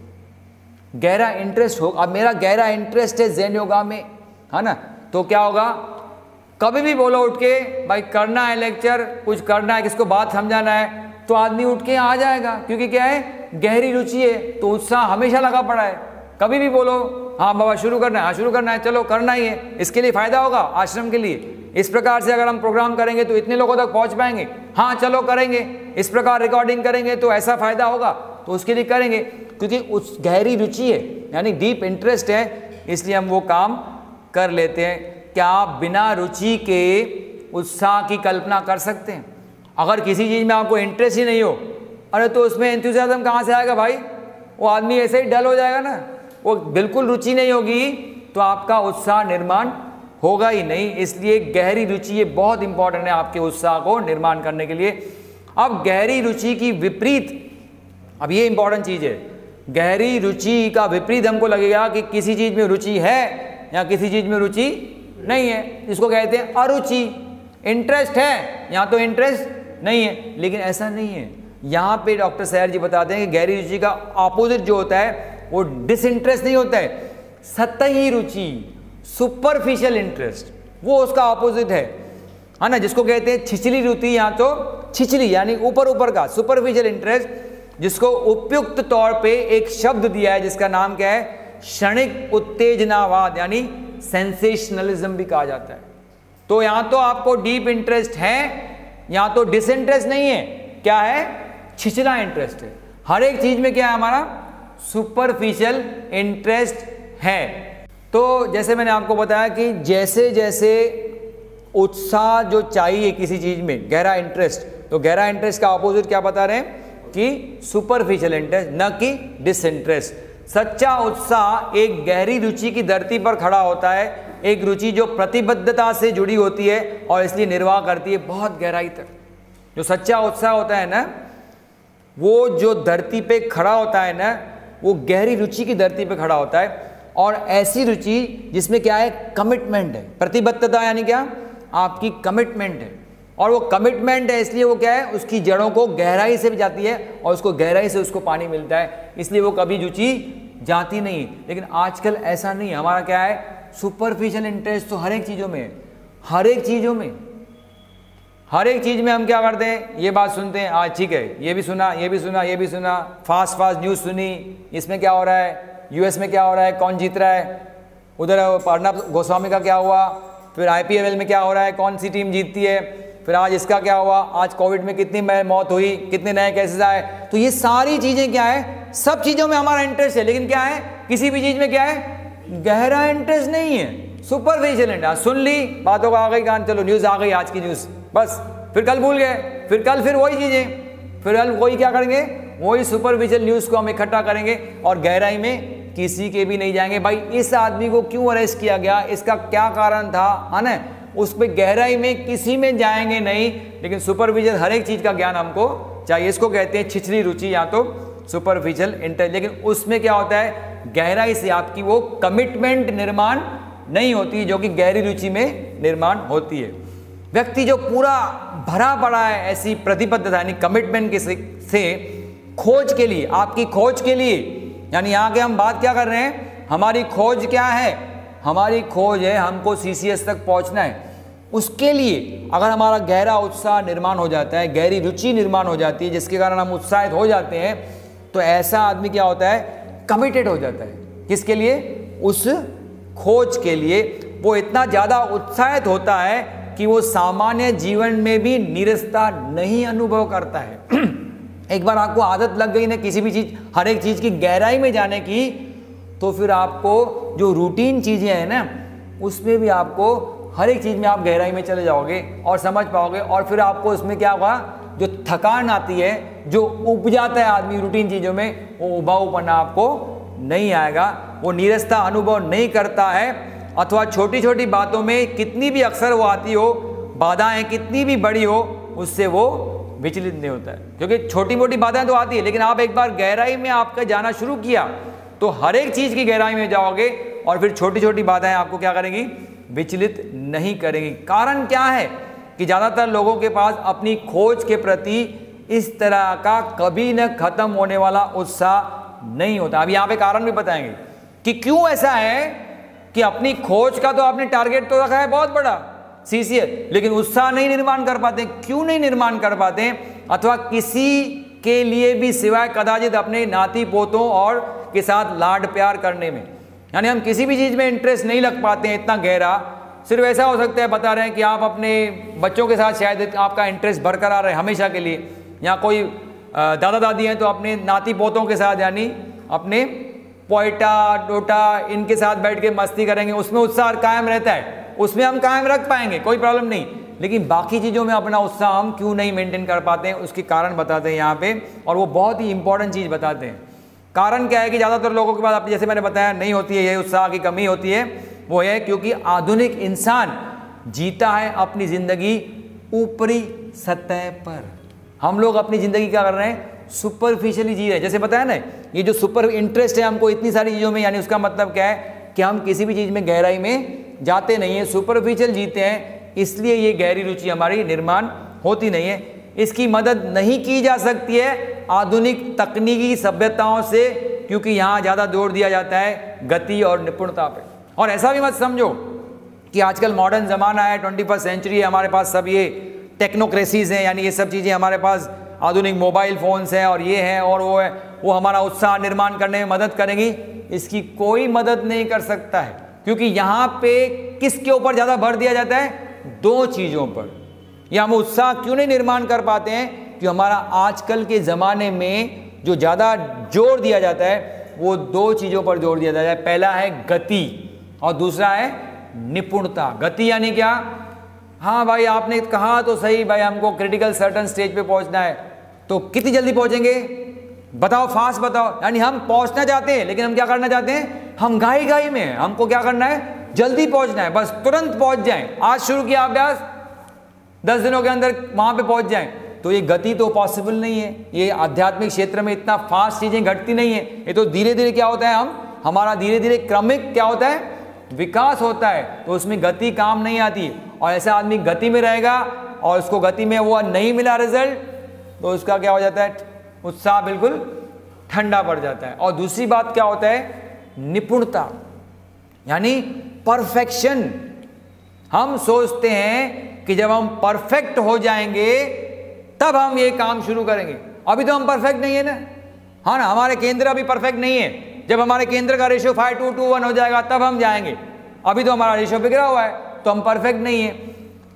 गहरा इंटरेस्ट होगा। अब मेरा गहरा इंटरेस्ट है जैन योगा में, है ना, तो क्या होगा, कभी भी बोलो उठ के भाई करना है लेक्चर, कुछ करना है, किसको बात समझाना है, तो आदमी उठ के आ जाएगा, क्योंकि क्या है, गहरी रुचि है, तो उत्साह हमेशा लगा पड़ा है। कभी भी बोलो हाँ बाबा शुरू करना है, हाँ शुरू करना है, चलो करना ही है, इसके लिए फायदा होगा आश्रम के लिए, इस प्रकार से अगर हम प्रोग्राम करेंगे तो इतने लोगों तक पहुंच पाएंगे, हाँ चलो करेंगे, इस प्रकार रिकॉर्डिंग करेंगे तो ऐसा फायदा होगा, तो उसके लिए करेंगे, क्योंकि उस गहरी रुचि है, यानी डीप इंटरेस्ट है, इसलिए हम वो काम कर लेते हैं। क्या आप बिना रुचि के उत्साह की कल्पना कर सकते हैं? अगर किसी चीज़ में आपको इंटरेस्ट ही नहीं हो, अरे तो उसमें एंथुसियाज्म कहाँ से आएगा भाई, वो आदमी ऐसे ही डल हो जाएगा ना, वो बिल्कुल रुचि नहीं होगी तो आपका उत्साह निर्माण होगा ही नहीं। इसलिए गहरी रुचि ये बहुत इंपॉर्टेंट है आपके उत्साह को निर्माण करने के लिए। अब गहरी रुचि की विपरीत, अब ये इंपॉर्टेंट चीज़ है, गहरी रुचि का विपरीत हमको लगेगा कि किसी चीज़ में रुचि है या किसी चीज़ में रुचि नहीं है, इसको कहते हैं अरुचि। इंटरेस्ट है यहाँ तो इंटरेस्ट नहीं है, लेकिन ऐसा नहीं है। यहाँ पे डॉक्टर सैयर जी बताते हैं कि गहरी रुचि का ऑपोजिट जो होता है वो डिसइंटरेस्ट नहीं होता है, सतही रुचि, सुपरफिशियल इंटरेस्ट, वो उसका ऑपोजिट है, है ना, जिसको कहते हैं छिछली रुचि, यहाँ तो छिछली यानी ऊपर ऊपर का, सुपरफिशियल इंटरेस्ट, जिसको उपयुक्त तौर पे एक शब्द दिया है जिसका नाम क्या है, क्षणिक उत्तेजनावाद, यानी सेंसेशनलिज्म भी कहा जाता है। तो यहाँ तो आपको डीप इंटरेस्ट है, यहाँ तो डिसइंटरेस्ट नहीं है, क्या है, छिछला इंटरेस्ट है। हर एक चीज में क्या है हमारा, सुपरफिशियल इंटरेस्ट है। तो जैसे मैंने आपको बताया कि जैसे जैसे उत्साह जो चाहिए किसी चीज में, गहरा इंटरेस्ट, तो गहरा इंटरेस्ट का ऑपोजिट क्या बता रहे हैं कि सुपरफिशियल इंटरेस्ट, न कि डिसइंटरेस्ट। सच्चा उत्साह एक गहरी रुचि की धरती पर खड़ा होता है, एक रुचि जो प्रतिबद्धता से जुड़ी होती है और इसलिए निर्वाह करती है बहुत गहराई तक। जो सच्चा उत्साह होता है ना, वो जो धरती पे खड़ा होता है ना, वो गहरी रुचि की धरती पे खड़ा होता है, और ऐसी रुचि जिसमें क्या है, कमिटमेंट है। प्रतिबद्धता यानी क्या, आपकी कमिटमेंट है, और वो कमिटमेंट है इसलिए वो क्या है, उसकी जड़ों को गहराई से भी जाती है और उसको गहराई से उसको पानी मिलता है, इसलिए वो कभी रुचि जाती नहीं। लेकिन आजकल ऐसा नहीं है, हमारा क्या है, सुपरफिशियल इंटरेस्ट तो हर एक चीज़ों में है, हर एक चीज़ों में, हर एक चीज़ में हम क्या करते हैं, ये बात सुनते हैं, आज ठीक है, ये भी सुना, ये भी सुना, ये भी सुना, फास्ट फास्ट न्यूज़ सुनी, इसमें क्या हो रहा है, यूएस में क्या हो रहा है, कौन जीत रहा है, उधर अर्नब गोस्वामी का क्या हुआ, फिर आईपीएल में क्या हो रहा है, कौन सी टीम जीतती है, फिर आज इसका क्या हुआ, आज कोविड में कितनी मौत हुई, कितने नए केसेस आए। तो ये सारी चीज़ें क्या है, सब चीज़ों में हमारा इंटरेस्ट है, लेकिन क्या है, किसी भी चीज़ में क्या है, गहरा इंटरेस्ट नहीं है, सुपरफिशियल इंटरेस्ट। सुन ली बातों को, आ गई कान, चलो न्यूज़ आ गई, आज की न्यूज़, बस फिर कल भूल गए, फिर कल फिर वही चीज़ें, फिर कल वही क्या करेंगे, वही सुपरफिशियल न्यूज़ को हम इकट्ठा करेंगे और गहराई में किसी के भी नहीं जाएंगे। भाई इस आदमी को क्यों अरेस्ट किया गया, इसका क्या कारण था, है ना, उस पर गहराई में किसी में जाएंगे नहीं, लेकिन सुपरफिशियल हर एक चीज़ का ज्ञान हमको चाहिए। इसको कहते हैं छिछली रुचि या तो सुपरफिशियल इंटरेस्ट। लेकिन उसमें क्या होता है, गहराई से आपकी वो कमिटमेंट निर्माण नहीं होती जो कि गहरी रुचि में निर्माण होती है। व्यक्ति जो पूरा भरा पड़ा है ऐसी प्रतिबद्धता यानी कमिटमेंट के से खोज के लिए, आपकी खोज के लिए, यानी यहाँ के हम बात क्या कर रहे हैं, हमारी खोज क्या है, हमारी खोज है हमको सीसीएस तक पहुँचना है। उसके लिए अगर हमारा गहरा उत्साह निर्माण हो जाता है, गहरी रुचि निर्माण हो जाती है, जिसके कारण हम उत्साहित हो जाते हैं, तो ऐसा आदमी क्या होता है, कमिटेड हो जाता है। किसके लिए, उस खोज के लिए। वो इतना ज़्यादा उत्साहित होता है कि वो सामान्य जीवन में भी नीरसता नहीं अनुभव करता है। एक बार आपको आदत लग गई ना किसी भी चीज़, हर एक चीज़ की गहराई में जाने की, तो फिर आपको जो रूटीन चीज़ें हैं ना, उसमें भी आपको हर एक चीज़ में आप गहराई में चले जाओगे और समझ पाओगे। और फिर आपको उसमें क्या होगा, जो थकान आती है, जो उब जाता है आदमी रूटीन चीज़ों में, वो उबाऊपना आपको नहीं आएगा, वो नीरसता अनुभव नहीं करता है। अथवा छोटी छोटी बातों में कितनी भी अक्सर वो आती हो, बाधाएं कितनी भी बड़ी हो, उससे वो विचलित नहीं होता है। क्योंकि छोटी मोटी बाधाएं तो आती है, लेकिन आप एक बार गहराई में आपका जाना शुरू किया तो हर एक चीज़ की गहराई में जाओगे और फिर छोटी छोटी बाधाएं आपको क्या करेंगी, विचलित नहीं करेंगी। कारण क्या है कि ज़्यादातर लोगों के पास अपनी खोज के प्रति इस तरह का कभी न खत्म होने वाला उत्साह नहीं होता। अब यहाँ पे कारण भी बताएंगे कि क्यों ऐसा है कि अपनी खोज का तो आपने टारगेट तो रखा है बहुत बड़ा सीसीएस, लेकिन उत्साह नहीं निर्माण कर पाते। क्यों नहीं निर्माण कर पाते, अथवा किसी के लिए भी सिवाय कदाचित अपने नाती पोतों और के साथ लाड प्यार करने में, यानी हम किसी भी चीज़ में इंटरेस्ट नहीं लग पाते हैं इतना गहरा। सिर्फ ऐसा हो सकता है, बता रहे हैं कि आप अपने बच्चों के साथ शायद आपका इंटरेस्ट बरकरार रहे हमेशा के लिए, या कोई दादा दादी हैं तो अपने नाती पोतों के साथ, यानी अपने पोइटा डोटा इनके साथ बैठ के मस्ती करेंगे, उसमें उत्साह कायम रहता है, उसमें हम कायम रख पाएंगे, कोई प्रॉब्लम नहीं। लेकिन बाकी चीज़ों में अपना उत्साह हम क्यों नहीं मेंटेन कर पाते हैं, उसके कारण बताते हैं यहाँ पे, और वो बहुत ही इंपॉर्टेंट चीज़ बताते हैं। कारण क्या है कि ज़्यादातर लोगों के पास, जैसे मैंने बताया, नहीं होती है, ये उत्साह की कमी होती है। वो है क्योंकि आधुनिक इंसान जीता है अपनी ज़िंदगी ऊपरी सतह पर। हम लोग अपनी ज़िंदगी क्या कर रहे हैं, सुपरफिशियली जी रहे हैं। जैसे बताया ना, ये जो सुपर इंटरेस्ट है हमको इतनी सारी चीज़ों में, यानी उसका मतलब क्या है कि हम किसी भी चीज़ में गहराई में जाते नहीं हैं, सुपरफिशियल जीते हैं। इसलिए ये गहरी रुचि हमारी निर्माण होती नहीं है। इसकी मदद नहीं की जा सकती है आधुनिक तकनीकी सभ्यताओं से, क्योंकि यहाँ ज़्यादा जोर दिया जाता है गति और निपुणता पे। और ऐसा भी मत समझो कि आजकल मॉडर्न ज़माना है, ट्वेंटी फर्स्ट सेंचुरी है, हमारे पास सब ये टेक्नोक्रेसीज़ हैं, यानी ये सब चीज़ें हमारे पास, आधुनिक मोबाइल फ़ोन्स हैं और ये है और वो है, वो हमारा उत्साह निर्माण करने में मदद करेंगी। इसकी कोई मदद नहीं कर सकता है, क्योंकि यहाँ पे किसके ऊपर ज़्यादा भर दिया जाता है, दो चीज़ों पर। या हम उत्साह क्यों नहीं निर्माण कर पाते हैं कि हमारा आजकल के ज़माने में जो ज़्यादा जोर दिया जाता है वो दो चीज़ों पर जोर दिया जाता है। पहला है गति और दूसरा है निपुणता। गति यानी क्या, हाँ भाई आपने कहा तो सही, भाई हमको क्रिटिकल सर्टन स्टेज पे पहुंचना है, तो कितनी जल्दी पहुंचेंगे बताओ, फास्ट बताओ। यानी हम पहुंचना चाहते हैं, लेकिन हम क्या करना चाहते हैं, हम घाई घाई में हैं, हमको क्या करना है, जल्दी पहुंचना है, बस तुरंत पहुंच जाएं। आज शुरू किया अभ्यास, दस दिनों के अंदर वहां पे पहुंच जाएं। तो ये गति तो पॉसिबल नहीं है। ये आध्यात्मिक क्षेत्र में इतना फास्ट चीजें घटती नहीं है। ये तो धीरे धीरे क्या होता है, हम हमारा धीरे धीरे क्रमिक क्या होता है, विकास होता है। तो उसमें गति काम नहीं आती। और ऐसा आदमी गति में रहेगा और उसको गति में वो नहीं मिला रिजल्ट, तो उसका क्या हो जाता है, उत्साह बिल्कुल ठंडा पड़ जाता है। और दूसरी बात क्या होता है, निपुणता यानी परफेक्शन। हम सोचते हैं कि जब हम परफेक्ट हो जाएंगे तब हम ये काम शुरू करेंगे। अभी तो हम परफेक्ट नहीं है ना, हाँ ना, हमारे केंद्र अभी परफेक्ट नहीं है। जब हमारे केंद्र का ratio five to two to one जाएगा तब हम जाएंगे। अभी तो हमारा रेशियो बिगड़ा हुआ है, तो हम परफेक्ट नहीं है।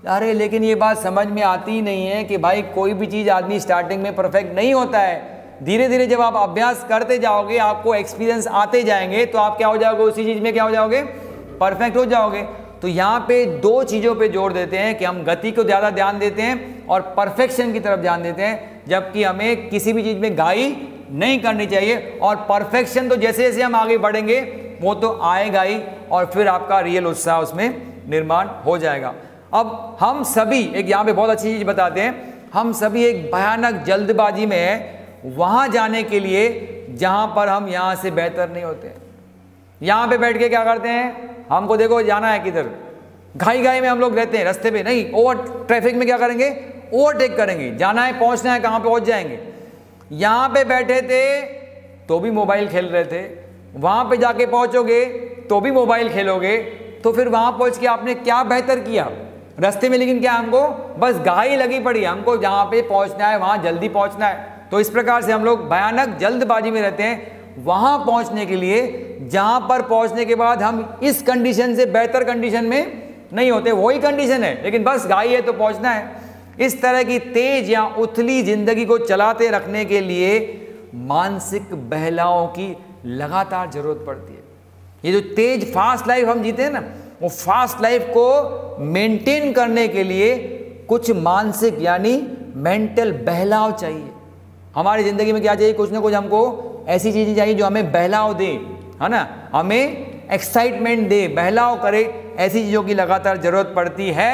अरे लेकिन ये बात समझ में आती ही नहीं है कि भाई कोई भी चीज़ आदमी स्टार्टिंग में परफेक्ट नहीं होता है। धीरे धीरे जब आप अभ्यास करते जाओगे, आपको एक्सपीरियंस आते जाएंगे, तो आप क्या हो जाओगे, उसी चीज़ में क्या हो जाओगे, परफेक्ट हो जाओगे। तो यहाँ पे दो चीज़ों पे जोर देते हैं कि हम गति को ज़्यादा ध्यान देते हैं और परफेक्शन की तरफ ध्यान देते हैं, जबकि हमें किसी भी चीज़ में घाई नहीं करनी चाहिए। और परफेक्शन तो जैसे जैसे हम आगे बढ़ेंगे वो तो आएगा ही, और फिर आपका रियल उत्साह उसमें निर्माण हो जाएगा। अब हम सभी एक यहाँ पे बहुत अच्छी चीज़ बताते हैं, हम सभी एक भयानक जल्दबाजी में है वहाँ जाने के लिए जहाँ पर हम यहाँ से बेहतर नहीं होते। यहाँ पे बैठ के क्या करते हैं, हमको देखो जाना है किधर, घाई घाई में हम लोग रहते हैं, रास्ते पे नहीं, ओवर ट्रैफिक में क्या करेंगे, ओवरटेक करेंगे, जाना है, पहुँचना है, कहाँ पहुँच जाएंगे। यहाँ पे बैठे थे तो भी मोबाइल खेल रहे थे, वहाँ पे जाके पहुँचोगे तो भी मोबाइल खेलोगे, तो फिर वहाँ पहुँच के आपने क्या बेहतर किया रास्ते में। लेकिन क्या हमको बस घाई लगी पड़ी, हमको जहाँ पे पहुँचना है वहाँ जल्दी पहुँचना है। तो इस प्रकार से हम लोग भयानक जल्दबाजी में रहते हैं वहाँ पहुँचने के लिए, जहाँ पर पहुँचने के बाद हम इस कंडीशन से बेहतर कंडीशन में नहीं होते, वही कंडीशन है लेकिन बस घाई है तो पहुँचना है। इस तरह की तेज या उथली जिंदगी को चलाते रखने के लिए मानसिक बहलावों की लगातार जरूरत पड़ती है। ये जो तेज फास्ट लाइफ हम जीते हैं ना, वो फास्ट लाइफ को मेंटेन करने के लिए कुछ मानसिक यानी मेंटल बहलाव चाहिए। हमारी ज़िंदगी में क्या चाहिए, कुछ ना कुछ हमको ऐसी चीज़ें चाहिए जो हमें बहलाव दे, है ना, हमें एक्साइटमेंट दे, बहलाव करे, ऐसी चीज़ों की लगातार ज़रूरत पड़ती है।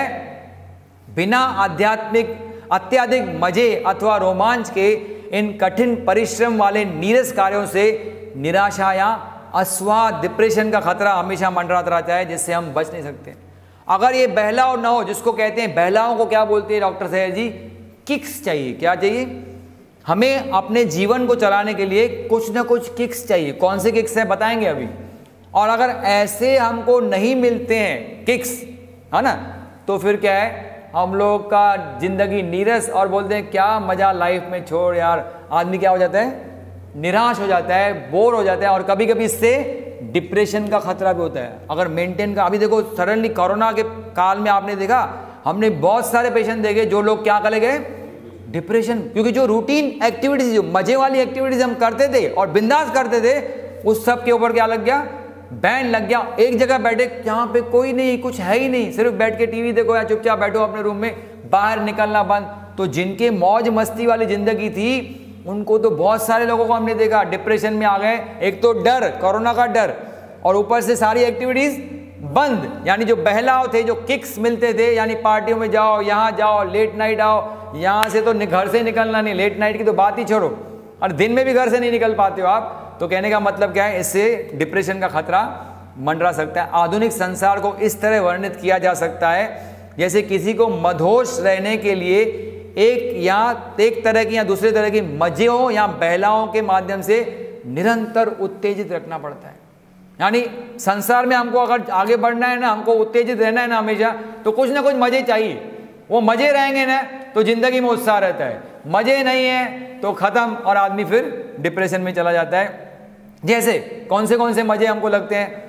बिना आध्यात्मिक अत्याधिक मजे अथवा रोमांच के इन कठिन परिश्रम वाले नीरस कार्यों से निराशा या अस्वाद, डिप्रेशन का खतरा हमेशा मंडराता रहता है, जिससे हम बच नहीं सकते। अगर ये बहलाव ना हो, जिसको कहते हैं बहलाव को क्या बोलते हैं डॉक्टर साहब जी, किक्स चाहिए। क्या चाहिए, हमें अपने जीवन को चलाने के लिए कुछ ना कुछ किक्स चाहिए। कौन से किक्स हैं बताएंगे अभी। और अगर ऐसे हमको नहीं मिलते हैं किक्स, है ना, तो फिर क्या है, हम लोग का जिंदगी नीरस, और बोलते हैं क्या मजा लाइफ में, छोड़ यार। आदमी क्या हो जाता है, निराश हो जाता है, बोर हो जाता है, और कभी कभी इससे डिप्रेशन का खतरा भी होता है। अगर मेंटेन का, अभी देखो सडनली कोरोना के काल में आपने देखा, हमने बहुत सारे पेशेंट देखे जो लोग क्या करे गए, डिप्रेशन। क्योंकि जो रूटीन एक्टिविटीज, जो मजे वाली एक्टिविटीज हम करते थे और बिंदास करते थे, उस सब के ऊपर क्या लग गया, बैन लग गया। एक जगह बैठे जहाँ पे कोई नहीं, कुछ है ही नहीं, सिर्फ बैठ के टीवी देखो या चुपचाप बैठो अपने रूम में, बाहर निकलना बंद। तो जिनके मौज मस्ती वाली जिंदगी थी, उनको तो बहुत सारे लोगों को हमने देखा डिप्रेशन में आ गए। एक तो डर, कोरोना का डर, और ऊपर से सारी एक्टिविटीज बंद। यानी जो बहलाव थे, जो किक्स मिलते थे, यानी पार्टियों में जाओ, यहाँ जाओ, लेट नाइट आओ, यहाँ से तो घर से निकलना नहीं, लेट नाइट की तो बात ही छोड़ो, और दिन में भी घर से नहीं निकल पाते हो आप। तो कहने का मतलब क्या है, इससे डिप्रेशन का खतरा मंडरा सकता है। आधुनिक संसार को इस तरह वर्णित किया जा सकता है जैसे किसी को मदहोश रहने के लिए एक या एक तरह की या दूसरे तरह की मजेओं या बहलावों के माध्यम से निरंतर उत्तेजित रखना पड़ता है। यानी संसार में हमको अगर आगे बढ़ना है ना, हमको उत्तेजित रहना है ना हमेशा, तो कुछ ना कुछ मजे चाहिए। वो मजे रहेंगे ना तो जिंदगी में उत्साह रहता है, मजे नहीं है तो खत्म, और आदमी फिर डिप्रेशन में चला जाता है। जैसे कौन से कौन से मजे हमको लगते हैं,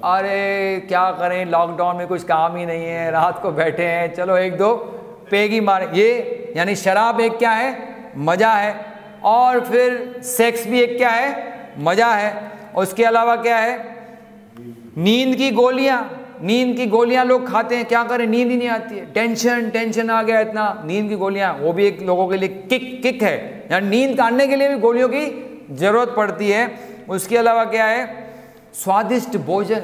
अरे क्या करें, लॉकडाउन में कुछ काम ही नहीं है, रात को बैठे हैं, चलो एक दो पेगी मार, ये यानी शराब एक क्या है, मजा है, और फिर सेक्स भी एक क्या है, मजा है। उसके अलावा क्या है, नींद की गोलियां, नींद की गोलियां लोग खाते हैं, क्या करें, नींद ही नहीं आती है, टेंशन टेंशन आ गया इतना, नींद की गोलियां, वो भी एक लोगों के लिए किक किक है, यानी नींद काटने के लिए भी गोलियों की जरूरत पड़ती है। उसके अलावा क्या है, स्वादिष्ट भोजन,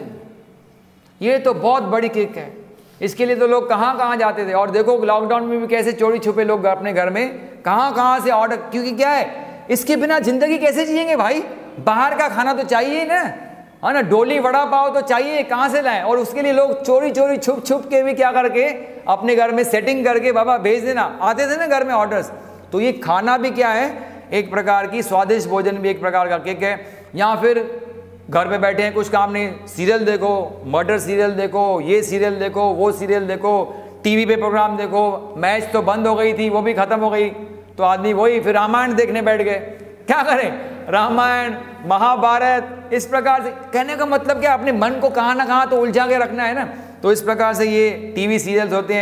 ये तो बहुत बड़ी किक है। इसके लिए तो लोग कहाँ कहाँ जाते थे, और देखो लॉकडाउन में भी कैसे चोरी छुपे लोग अपने घर में कहाँ कहाँ से ऑर्डर, क्योंकि क्या है, इसके बिना जिंदगी कैसे जिएंगे भाई, बाहर का खाना तो चाहिए ना, है ना, डोली वड़ा पाव तो चाहिए, कहाँ से लाएं। और उसके लिए लोग चोरी चोरी छुप छुप के भी क्या करके अपने घर में सेटिंग करके बाबा भेज देना, आते थे ना घर में ऑर्डर्स। तो ये खाना भी क्या है, एक प्रकार की स्वादिष्ट भोजन भी एक प्रकार का किक है। या फिर घर पे बैठे हैं, कुछ काम नहीं, सीरियल देखो, मर्डर सीरियल देखो, ये सीरियल देखो, वो सीरियल देखो, टीवी पे प्रोग्राम देखो, मैच तो बंद हो गई थी वो भी खत्म हो गई, तो आदमी वही फिर रामायण देखने बैठ गए। क्या करें, रामायण महाभारत, इस प्रकार से। कहने का मतलब क्या, अपने मन को कहाँ ना कहाँ तो उलझा के रखना है ना। तो इस प्रकार से ये टीवी सीरियल्स होते हैं।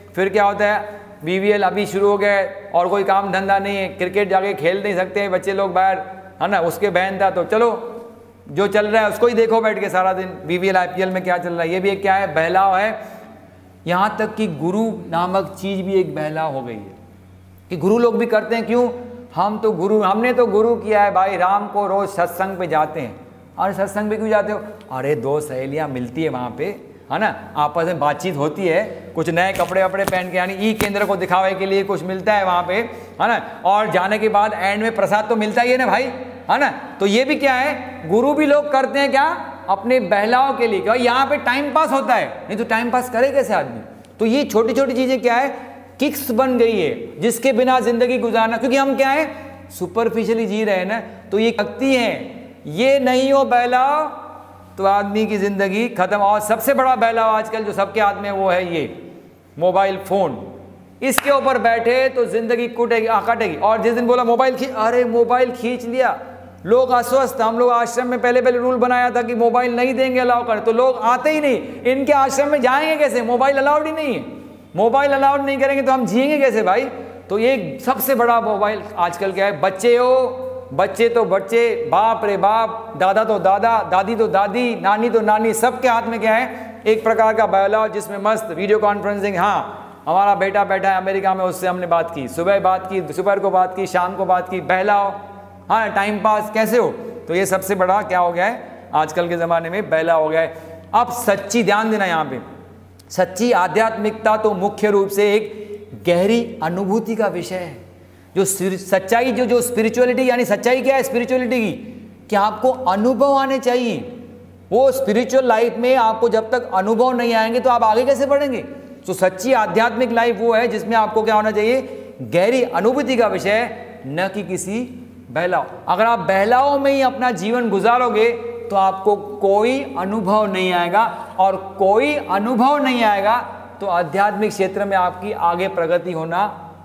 फिर क्या होता है, बीवीएल अभी शुरू हो गया है और कोई काम धंधा नहीं है, क्रिकेट जाके खेल नहीं सकते बच्चे लोग बाहर, है ना, उसके बहन था तो चलो जो चल रहा है उसको ही देखो बैठ के सारा दिन, बीवीएल आईपीएल में क्या चल रहा है, ये भी एक क्या है, बहलाव है। यहाँ तक कि गुरु नामक चीज़ भी एक बहलाव हो गई है कि गुरु लोग भी करते हैं। क्यों? हम तो गुरु, हमने तो गुरु किया है भाई, राम को रोज सत्संग पे जाते हैं। अरे सत्संग पे क्यों जाते हो? अरे दो सहेलियाँ मिलती है वहाँ पे, है ना, आपस में बातचीत होती है, कुछ नए कपड़े वपड़े पहन के, यानी ई केंद्र को दिखावे के लिए कुछ मिलता है वहाँ पे, है ना, और जाने के बाद एंड में प्रसाद तो मिलता ही है ना भाई, है ना। तो ये भी क्या है, गुरु भी लोग करते हैं क्या, अपने बहलाव के लिए, क्या यहाँ पे टाइम पास होता है, नहीं तो टाइम पास करे कैसे आदमी। तो ये छोटी छोटी चीज़ें क्या है, किक्स बन गई है जिसके बिना जिंदगी गुजारना, क्योंकि हम क्या है, सुपरफिशियली जी रहे हैं ना, तो ये शक्ति है, ये नहीं हो बहलाव तो आदमी की ज़िंदगी ख़त्म। और सबसे बड़ा बहलाव आजकल जो सबके हाथ में वो है ये मोबाइल फ़ोन, इसके ऊपर बैठे तो ज़िंदगी कुटेगी कटेगी। और जिस दिन बोला मोबाइल खींच, अरे मोबाइल खींच लिया, लोग अस्वस्थ। हम लोग आश्रम में पहले पहले रूल बनाया था कि मोबाइल नहीं देंगे, अलाउ करें, तो लोग आते ही नहीं, इनके आश्रम में जाएंगे कैसे, मोबाइल अलाउड ही नहीं है, मोबाइल अलाउड नहीं करेंगे तो हम जिएंगे कैसे भाई। तो ये सबसे बड़ा मोबाइल आजकल क्या है, बच्चे हो, बच्चे तो बच्चे, बाप रे बाप, दादा तो दादा, दादी तो दादी, नानी तो नानी, सबके हाथ में क्या है, एक प्रकार का बहलाव जिसमें मस्त वीडियो कॉन्फ्रेंसिंग। हाँ, हमारा बेटा बैठा है अमेरिका में, उससे हमने बात की, सुबह बात की, दोपहर को बात की, शाम को बात की, बहलाव, हाँ, टाइम पास कैसे हो। तो ये सबसे बड़ा क्या हो गया है आजकल के ज़माने में, बहलाव हो गया है। अब सच्ची, ध्यान देना यहाँ पे, सच्ची आध्यात्मिकता तो मुख्य रूप से एक गहरी अनुभूति का विषय है। जो सच्चाई, जो जो स्पिरिचुअलिटी, यानी सच्चाई क्या है स्पिरिचुअलिटी की, कि आपको अनुभव आने चाहिए। वो स्पिरिचुअल लाइफ में आपको जब तक अनुभव नहीं आएंगे तो आप आगे कैसे बढ़ेंगे। तो सच्ची आध्यात्मिक लाइफ वो है जिसमें आपको क्या होना चाहिए, गहरी अनुभूति का विषय, न कि किसी बहलाव। अगर आप बहलाव में ही अपना जीवन गुजारोगे तो आपको कोई अनुभव नहीं आएगा, और कोई अनुभव नहीं आएगा तो आध्यात्मिक क्षेत्र में आपकी आगे प्रगति होना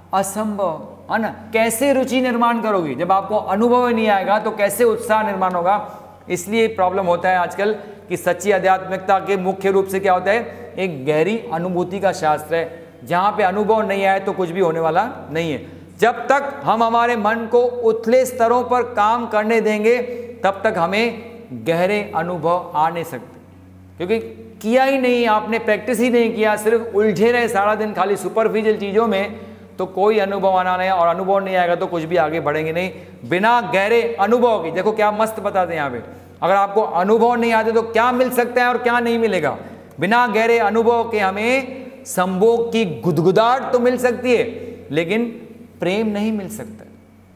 असंभव है ना। कैसे रुचि निर्माण करोगी जब आपको अनुभव ही नहीं आएगा, तो कैसे उत्साह निर्माण होगा। इसलिए प्रॉब्लम होता है आजकल कि सच्ची आध्यात्मिकता के मुख्य रूप से क्या होता है, एक गहरी अनुभूति का शास्त्र है। जहाँ पे अनुभव नहीं आए तो कुछ भी होने वाला नहीं है। जब तक हम हमारे मन को उथले स्तरों पर काम करने देंगे तब तक हमें गहरे अनुभव आ नहीं सकते, क्योंकि किया ही नहीं, आपने प्रैक्टिस ही नहीं किया, सिर्फ उलझे रहे सारा दिन खाली सुपरफिशियल चीज़ों में, तो कोई अनुभव आना नहीं, और अनुभव नहीं आएगा तो कुछ भी आगे बढ़ेंगे नहीं बिना गहरे अनुभव के। देखो क्या मस्त बताते हैं यहाँ पे, अगर आपको अनुभव नहीं आते तो क्या मिल सकता है और क्या नहीं मिलेगा। बिना गहरे अनुभव के हमें संभोग की गुदगुदाहट तो मिल सकती है, लेकिन प्रेम नहीं मिल सकता।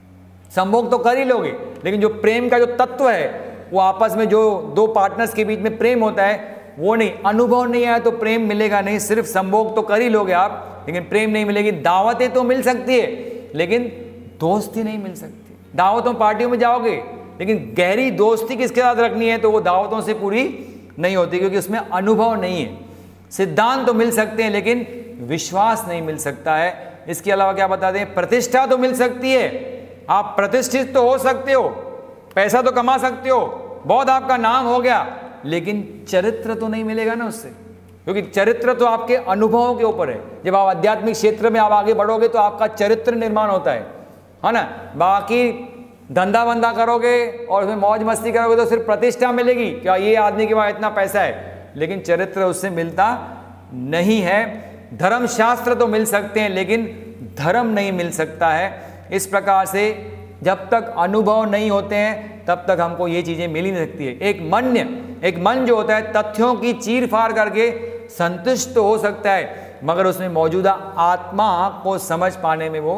संभोग तो कर ही लोगे, लेकिन जो प्रेम का जो तत्व है, वो आपस में जो दो पार्टनर्स के बीच में प्रेम होता है, वो नहीं। अनुभव नहीं आया तो प्रेम मिलेगा नहीं। सिर्फ संभोग तो कर ही लोगे आप, लेकिन प्रेम नहीं मिलेगी। दावतें तो मिल सकती है, लेकिन दोस्ती नहीं मिल सकती। दावतों पार्टियों में जाओगे, लेकिन गहरी दोस्ती किसके साथ रखनी है तो वो दावतों से पूरी नहीं होती, क्योंकि उसमें अनुभव नहीं है। सिद्धांत तो मिल सकते हैं, लेकिन विश्वास नहीं मिल सकता है। इसके अलावा क्या बताते हैं, प्रतिष्ठा तो मिल सकती है, आप प्रतिष्ठित तो हो सकते हो, पैसा तो कमा सकते हो, बहुत आपका नाम हो गया, लेकिन चरित्र तो नहीं मिलेगा ना उससे, क्योंकि चरित्र तो आपके अनुभवों के ऊपर है। जब आप आध्यात्मिक क्षेत्र में आप आगे बढ़ोगे तो आपका चरित्र निर्माण होता है, है ना। बाकी धंधा वंदा करोगे और उसमें मौज मस्ती करोगे तो सिर्फ प्रतिष्ठा मिलेगी, क्या ये आदमी के पास इतना पैसा है, लेकिन चरित्र उससे मिलता नहीं है। धर्मशास्त्र तो मिल सकते हैं, लेकिन धर्म नहीं मिल सकता है। इस प्रकार से जब तक अनुभव नहीं होते हैं तब तक हमको ये चीज़ें मिल ही नहीं सकती है। एक मन एक मन जो होता है तथ्यों की चीर फाड़ करके संतुष्ट तो हो सकता है, मगर उसमें मौजूदा आत्मा को समझ पाने में वो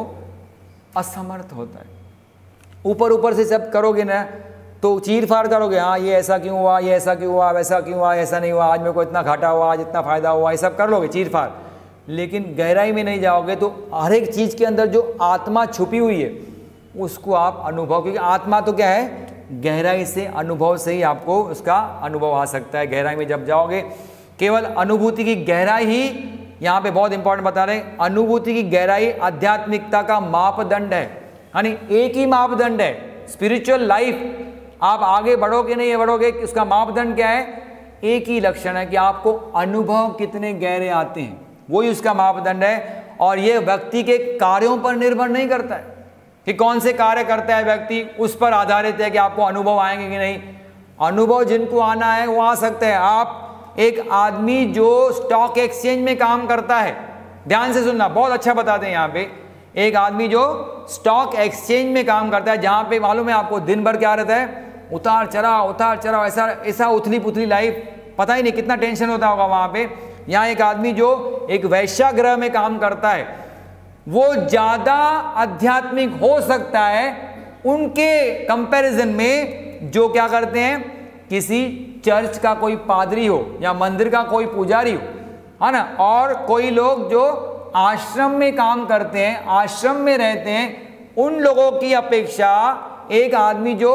असमर्थ होता है। ऊपर ऊपर से सब करोगे ना तो चीर फाड़ करोगे, हाँ ये ऐसा क्यों हुआ, ये ऐसा क्यों हुआ, वैसा क्यों हुआ, ऐसा नहीं हुआ, आज मेरे को इतना घाटा हुआ, आज इतना फायदा हुआ, ये सब कर लोगे चीर फाड़, लेकिन गहराई में नहीं जाओगे तो हर एक चीज़ के अंदर जो आत्मा छुपी हुई है उसको आप अनुभव, क्योंकि आत्मा तो क्या है, गहराई से अनुभव से ही आपको उसका अनुभव आ सकता है। गहराई में जब जाओगे, केवल अनुभूति की गहराई ही, यहाँ पे बहुत इंपॉर्टेंट बता रहे हैं, अनुभूति की गहराई आध्यात्मिकता का मापदंड है, यानी एक ही मापदंड है। स्पिरिचुअल लाइफ आप आगे बढ़ोगे नहीं बढ़ोगे, उसका मापदंड क्या है, एक ही लक्षण है कि आपको अनुभव कितने गहरे आते हैं। वही उसका मापदंड है। और ये व्यक्ति के कार्यों पर निर्भर नहीं करता है कि कौन से कार्य करता है व्यक्ति, उस पर आधारित है कि आपको अनुभव आएंगे कि नहीं। अनुभव जिनको आना है वो आ सकते हैं। आप एक आदमी जो स्टॉक एक्सचेंज में काम करता है, ध्यान से सुनना, बहुत अच्छा बताते हैं यहाँ पे, एक आदमी जो स्टॉक एक्सचेंज में काम करता है, जहाँ पे मालूम है आपको दिन भर क्या रहता है, उतार चढ़ाव उतार चढ़ाव, ऐसा ऐसा उथली पुथली लाइफ, पता ही नहीं कितना टेंशन होता होगा वहाँ पे। यहाँ एक आदमी जो एक वैश्यागृह में काम करता है, वो ज़्यादा आध्यात्मिक हो सकता है उनके कंपैरिजन में जो क्या करते हैं, किसी चर्च का कोई पादरी हो या मंदिर का कोई पुजारी हो, है ना, और कोई लोग जो आश्रम में काम करते हैं, आश्रम में रहते हैं, उन लोगों की अपेक्षा एक आदमी जो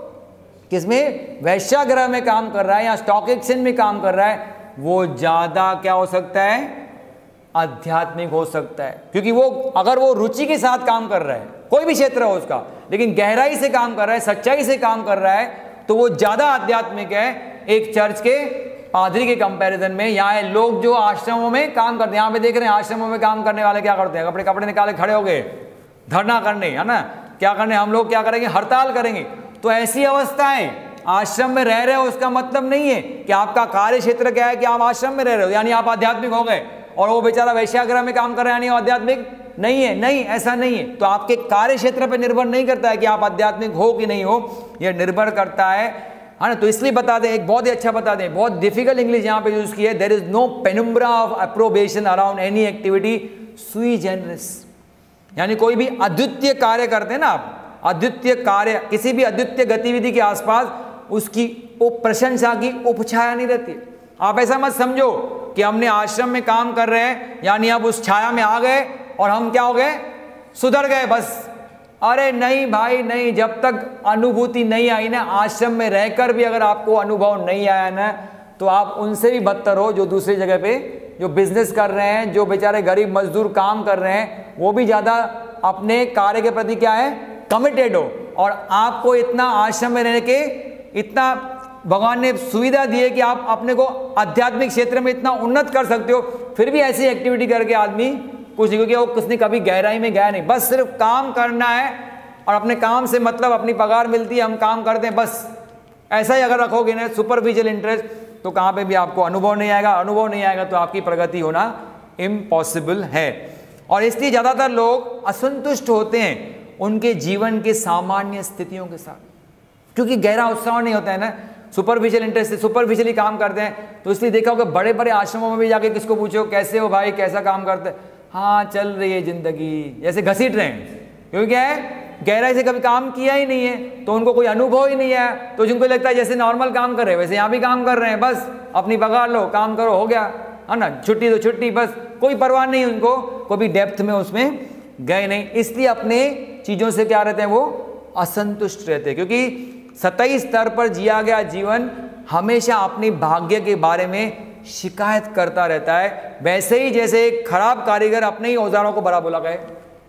किसमें, वैश्यागृह में काम कर रहा है या स्टॉक एक्सचेंज में काम कर रहा है, वो ज़्यादा क्या हो सकता है, आध्यात्मिक हो सकता है। क्योंकि वो अगर वो रुचि के साथ काम कर रहा है, कोई भी क्षेत्र हो उसका, लेकिन गहराई से काम कर रहा है, सच्चाई से काम कर रहा है, तो वो ज़्यादा आध्यात्मिक है एक चर्च के पादरी के कंपैरिजन में। यहाँ लोग जो आश्रमों में काम करते हैं, यहाँ पे देख रहे हैं आश्रमों में काम करने वाले क्या करते हैं, कपड़े कपड़े निकाले खड़े हो गए धरना करने, है ना, क्या करने, हम लोग क्या करेंगे, हड़ताल करेंगे। तो ऐसी अवस्थाएं, आश्रम में रह रहे हो उसका मतलब नहीं है कि आपका कार्य क्षेत्र क्या है कि आप आश्रम में रह रहे हो यानी आप आध्यात्मिक हो गए, और वो बेचारा वैश्यागृह में काम कर रहा है यानी आध्यात्मिक नहीं है। नहीं, ऐसा नहीं है। तो आपके कार्य क्षेत्र पर निर्भर नहीं करता है कि आप आध्यात्मिक हो कि नहीं हो, यह निर्भर करता है, है ना। तो इसलिए बता दें, एक बहुत ही अच्छा बता दें, बहुत डिफिकल्ट इंग्लिश यहाँ पे यूज की है, there is no penumbra of approbation around any activity sui generis, यानी कोई भी अद्वितीय कार्य करते हैं ना आप, अद्वितीय कार्य, किसी भी अद्वितीय गतिविधि के आसपास उसकी प्रशंसा की उपछाया नहीं रहती। आप ऐसा मत समझो कि हमने आश्रम में काम कर रहे हैं यानी अब उस छाया में आ गए और हम क्या हो गए, सुधर गए बस। अरे नहीं भाई नहीं, जब तक अनुभूति नहीं आई ना, आश्रम में रहकर भी अगर आपको अनुभव नहीं आया ना, तो आप उनसे भी बदतर हो जो दूसरी जगह पे जो बिजनेस कर रहे हैं, जो बेचारे गरीब मजदूर काम कर रहे हैं, वो भी ज़्यादा अपने कार्य के प्रति क्या है, कमिटेड हो। और आपको इतना आश्रम में रहने के इतना भगवान ने सुविधा दी है कि आप अपने को आध्यात्मिक क्षेत्र में इतना उन्नत कर सकते हो, फिर भी ऐसी एक्टिविटी करके आदमी कुछ नहीं, क्योंकि वो किसने कभी गहराई में गया नहीं, बस सिर्फ काम करना है और अपने काम से मतलब अपनी पगार मिलती है, हम काम करते हैं बस। ऐसा ही अगर रखोगे ना सुपरफिशियल इंटरेस्ट, तो कहाँ पे भी आपको अनुभव नहीं आएगा, अनुभव नहीं आएगा तो आपकी प्रगति होना इम्पॉसिबल है। और इसलिए ज़्यादातर लोग असंतुष्ट होते हैं उनके जीवन के सामान्य स्थितियों के साथ, क्योंकि गहरा उत्साह नहीं होता है ना, सुपरफिशियल इंटरेस्ट से सुपरफिशियली काम करते हैं। तो इसलिए देखा होगा बड़े बड़े आश्रमों में भी जाके किसको पूछो कैसे हो भाई, कैसा काम करते हैं, हाँ चल रही है जिंदगी, जैसे घसीट रहे हैं, क्योंकि क्या है, गहराई से कभी काम किया ही नहीं है, तो उनको कोई अनुभव ही नहीं है, तो जिनको लगता है जैसे नॉर्मल काम कर रहे हैं वैसे यहाँ भी काम कर रहे हैं, बस अपनी पगार लो, काम करो, हो गया, है ना, छुट्टी तो छुट्टी, बस कोई परवाह नहीं उनको, कभी डेप्थ में उसमें गए नहीं। इसलिए अपने चीज़ों से क्या रहते हैं, वो असंतुष्ट रहते हैं, क्योंकि सतही स्तर पर जिया गया जीवन हमेशा अपने भाग्य के बारे में शिकायत करता रहता है। वैसे ही जैसे एक खराब कारीगर अपने ही औजारों को बड़ा बोला गए,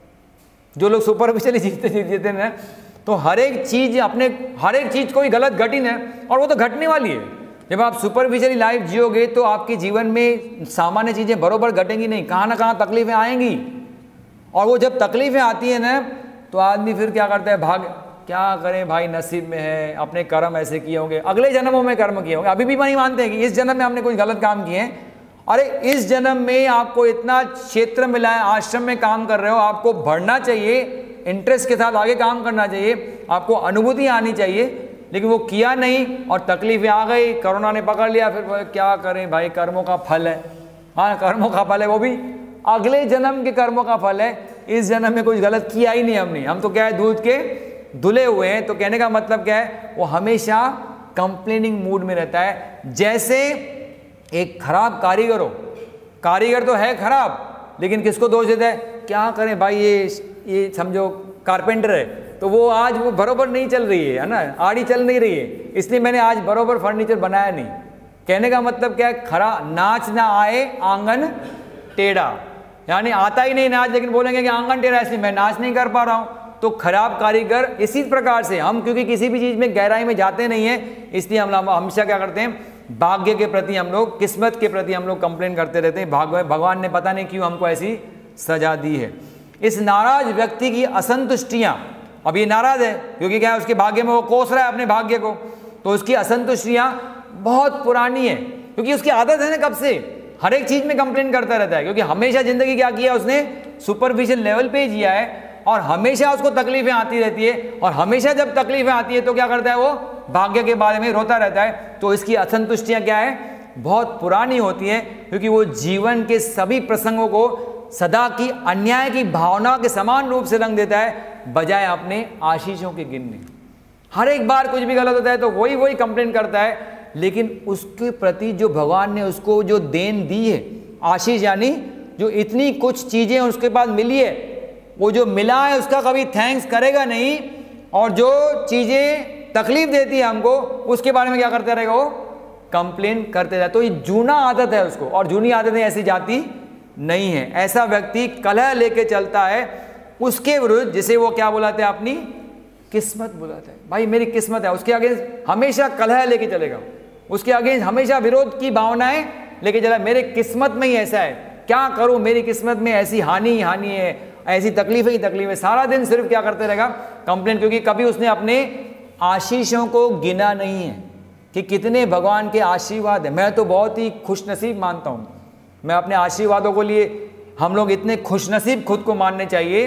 जो लोग सुपरफिशियली जीते जीते हैं, तो हर एक चीज अपने हर एक चीज कोई गलत घटी है और वो तो घटने वाली है। जब आप सुपरफिशियली लाइफ जियोगे तो आपके जीवन में सामान्य चीजें बरोबर घटेंगी नहीं, कहाँ ना कहाँ तकलीफें आएंगी, और वो जब तकलीफें आती है ना, तो आदमी फिर क्या करता है, भाग, क्या करें भाई, नसीब में है, अपने कर्म ऐसे किए होंगे, अगले जन्मों में कर्म किए होंगे, अभी भी नहीं मानते हैं कि इस जन्म में हमने कोई गलत काम किए हैं। अरे इस जन्म में आपको इतना क्षेत्र मिला है, आश्रम में काम कर रहे हो, आपको बढ़ना चाहिए, इंटरेस्ट के साथ आगे काम करना चाहिए, आपको अनुभूति आनी चाहिए, लेकिन वो किया नहीं और तकलीफें आ गई, कोरोना ने पकड़ लिया, फिर क्या करें भाई, कर्मों का फल है, हाँ कर्मों का फल है, वो भी अगले जन्म के कर्मों का फल है, इस जन्म में कुछ गलत किया ही नहीं हमने, हम तो क्या है, दूध के धुले हुए हैं। तो कहने का मतलब क्या है, वो हमेशा कंप्लेनिंग मूड में रहता है। जैसे एक खराब कारीगर हो, कारीगर तो है खराब, लेकिन किसको दोष देता है, क्या करें भाई, ये ये समझो कारपेंटर है, तो वो आज वो बरोबर नहीं चल रही है, है ना, आड़ी चल नहीं रही है, इसलिए मैंने आज बरोबर फर्नीचर बनाया नहीं। कहने का मतलब क्या है, खरा नाच ना आए आंगन टेढ़ा, यानी आता ही नहीं नाच, लेकिन बोलेंगे कि आंगन टेढ़ा इसलिए मैं नाच नहीं कर पा रहा हूँ। तो खराब कारीगर इसी प्रकार से हम, क्योंकि किसी भी चीज़ में गहराई में जाते नहीं हैं, इसलिए हम हमेशा क्या करते हैं, भाग्य के प्रति हम लोग, किस्मत के प्रति हम लोग कंप्लेन करते रहते हैं। भाग भगवान ने पता नहीं क्यों हमको ऐसी सजा दी है। इस नाराज व्यक्ति की असंतुष्टियां, अब ये नाराज है क्योंकि क्या है, उसके भाग्य में वो कोस रहा है अपने भाग्य को, तो उसकी असंतुष्टियां बहुत पुरानी है, क्योंकि उसकी आदत है ना कब से हर एक चीज में कंप्लेन करता रहता है, क्योंकि हमेशा जिंदगी क्या किया उसने, सुपरफिशियल लेवल पे ही जिया है, और हमेशा उसको तकलीफें आती रहती है, और हमेशा जब तकलीफें आती है तो क्या करता है, वो भाग्य के बारे में रोता रहता है। तो इसकी असंतुष्टियां क्या है, बहुत पुरानी होती हैं, क्योंकि वो जीवन के सभी प्रसंगों को सदा की अन्याय की भावना के समान रूप से रंग देता है, बजाय अपने आशीषों के गिनने। हर एक बार कुछ भी गलत होता है तो वही वही कंप्लेन करता है, लेकिन उसके प्रति जो भगवान ने उसको जो देन दी है, आशीष यानी जो इतनी कुछ चीजें उसके पास मिली है, वो जो मिला है उसका कभी थैंक्स करेगा नहीं, और जो चीजें तकलीफ देती है हमको उसके बारे में क्या करता रहेगा, वो कंप्लेन करते रहे। तो ये जूना आदत है उसको, और जूनी आदतें ऐसी जाती नहीं है। ऐसा व्यक्ति कलह लेके चलता है उसके विरुद्ध, जिसे वो क्या बुलाते हैं, अपनी किस्मत बुलाते हैं। भाई मेरी किस्मत है, उसके अगेंस्ट हमेशा कलह लेके चलेगा, उसके अगेंस्ट हमेशा विरोध की भावनाएं लेके चला, मेरे किस्मत में ही ऐसा है, क्या करूं, मेरी किस्मत में ऐसी हानि ही हानि है, ऐसी तकलीफें ही तकलीफ है, सारा दिन सिर्फ क्या करते रहेगा, कंप्लेन, क्योंकि कभी उसने अपने आशीषों को गिना नहीं है कि कितने भगवान के आशीर्वाद है। मैं तो बहुत ही खुशनसीब मानता हूं, मैं अपने आशीर्वादों को लिए हम लोग इतने खुशनसीब खुद को मानने चाहिए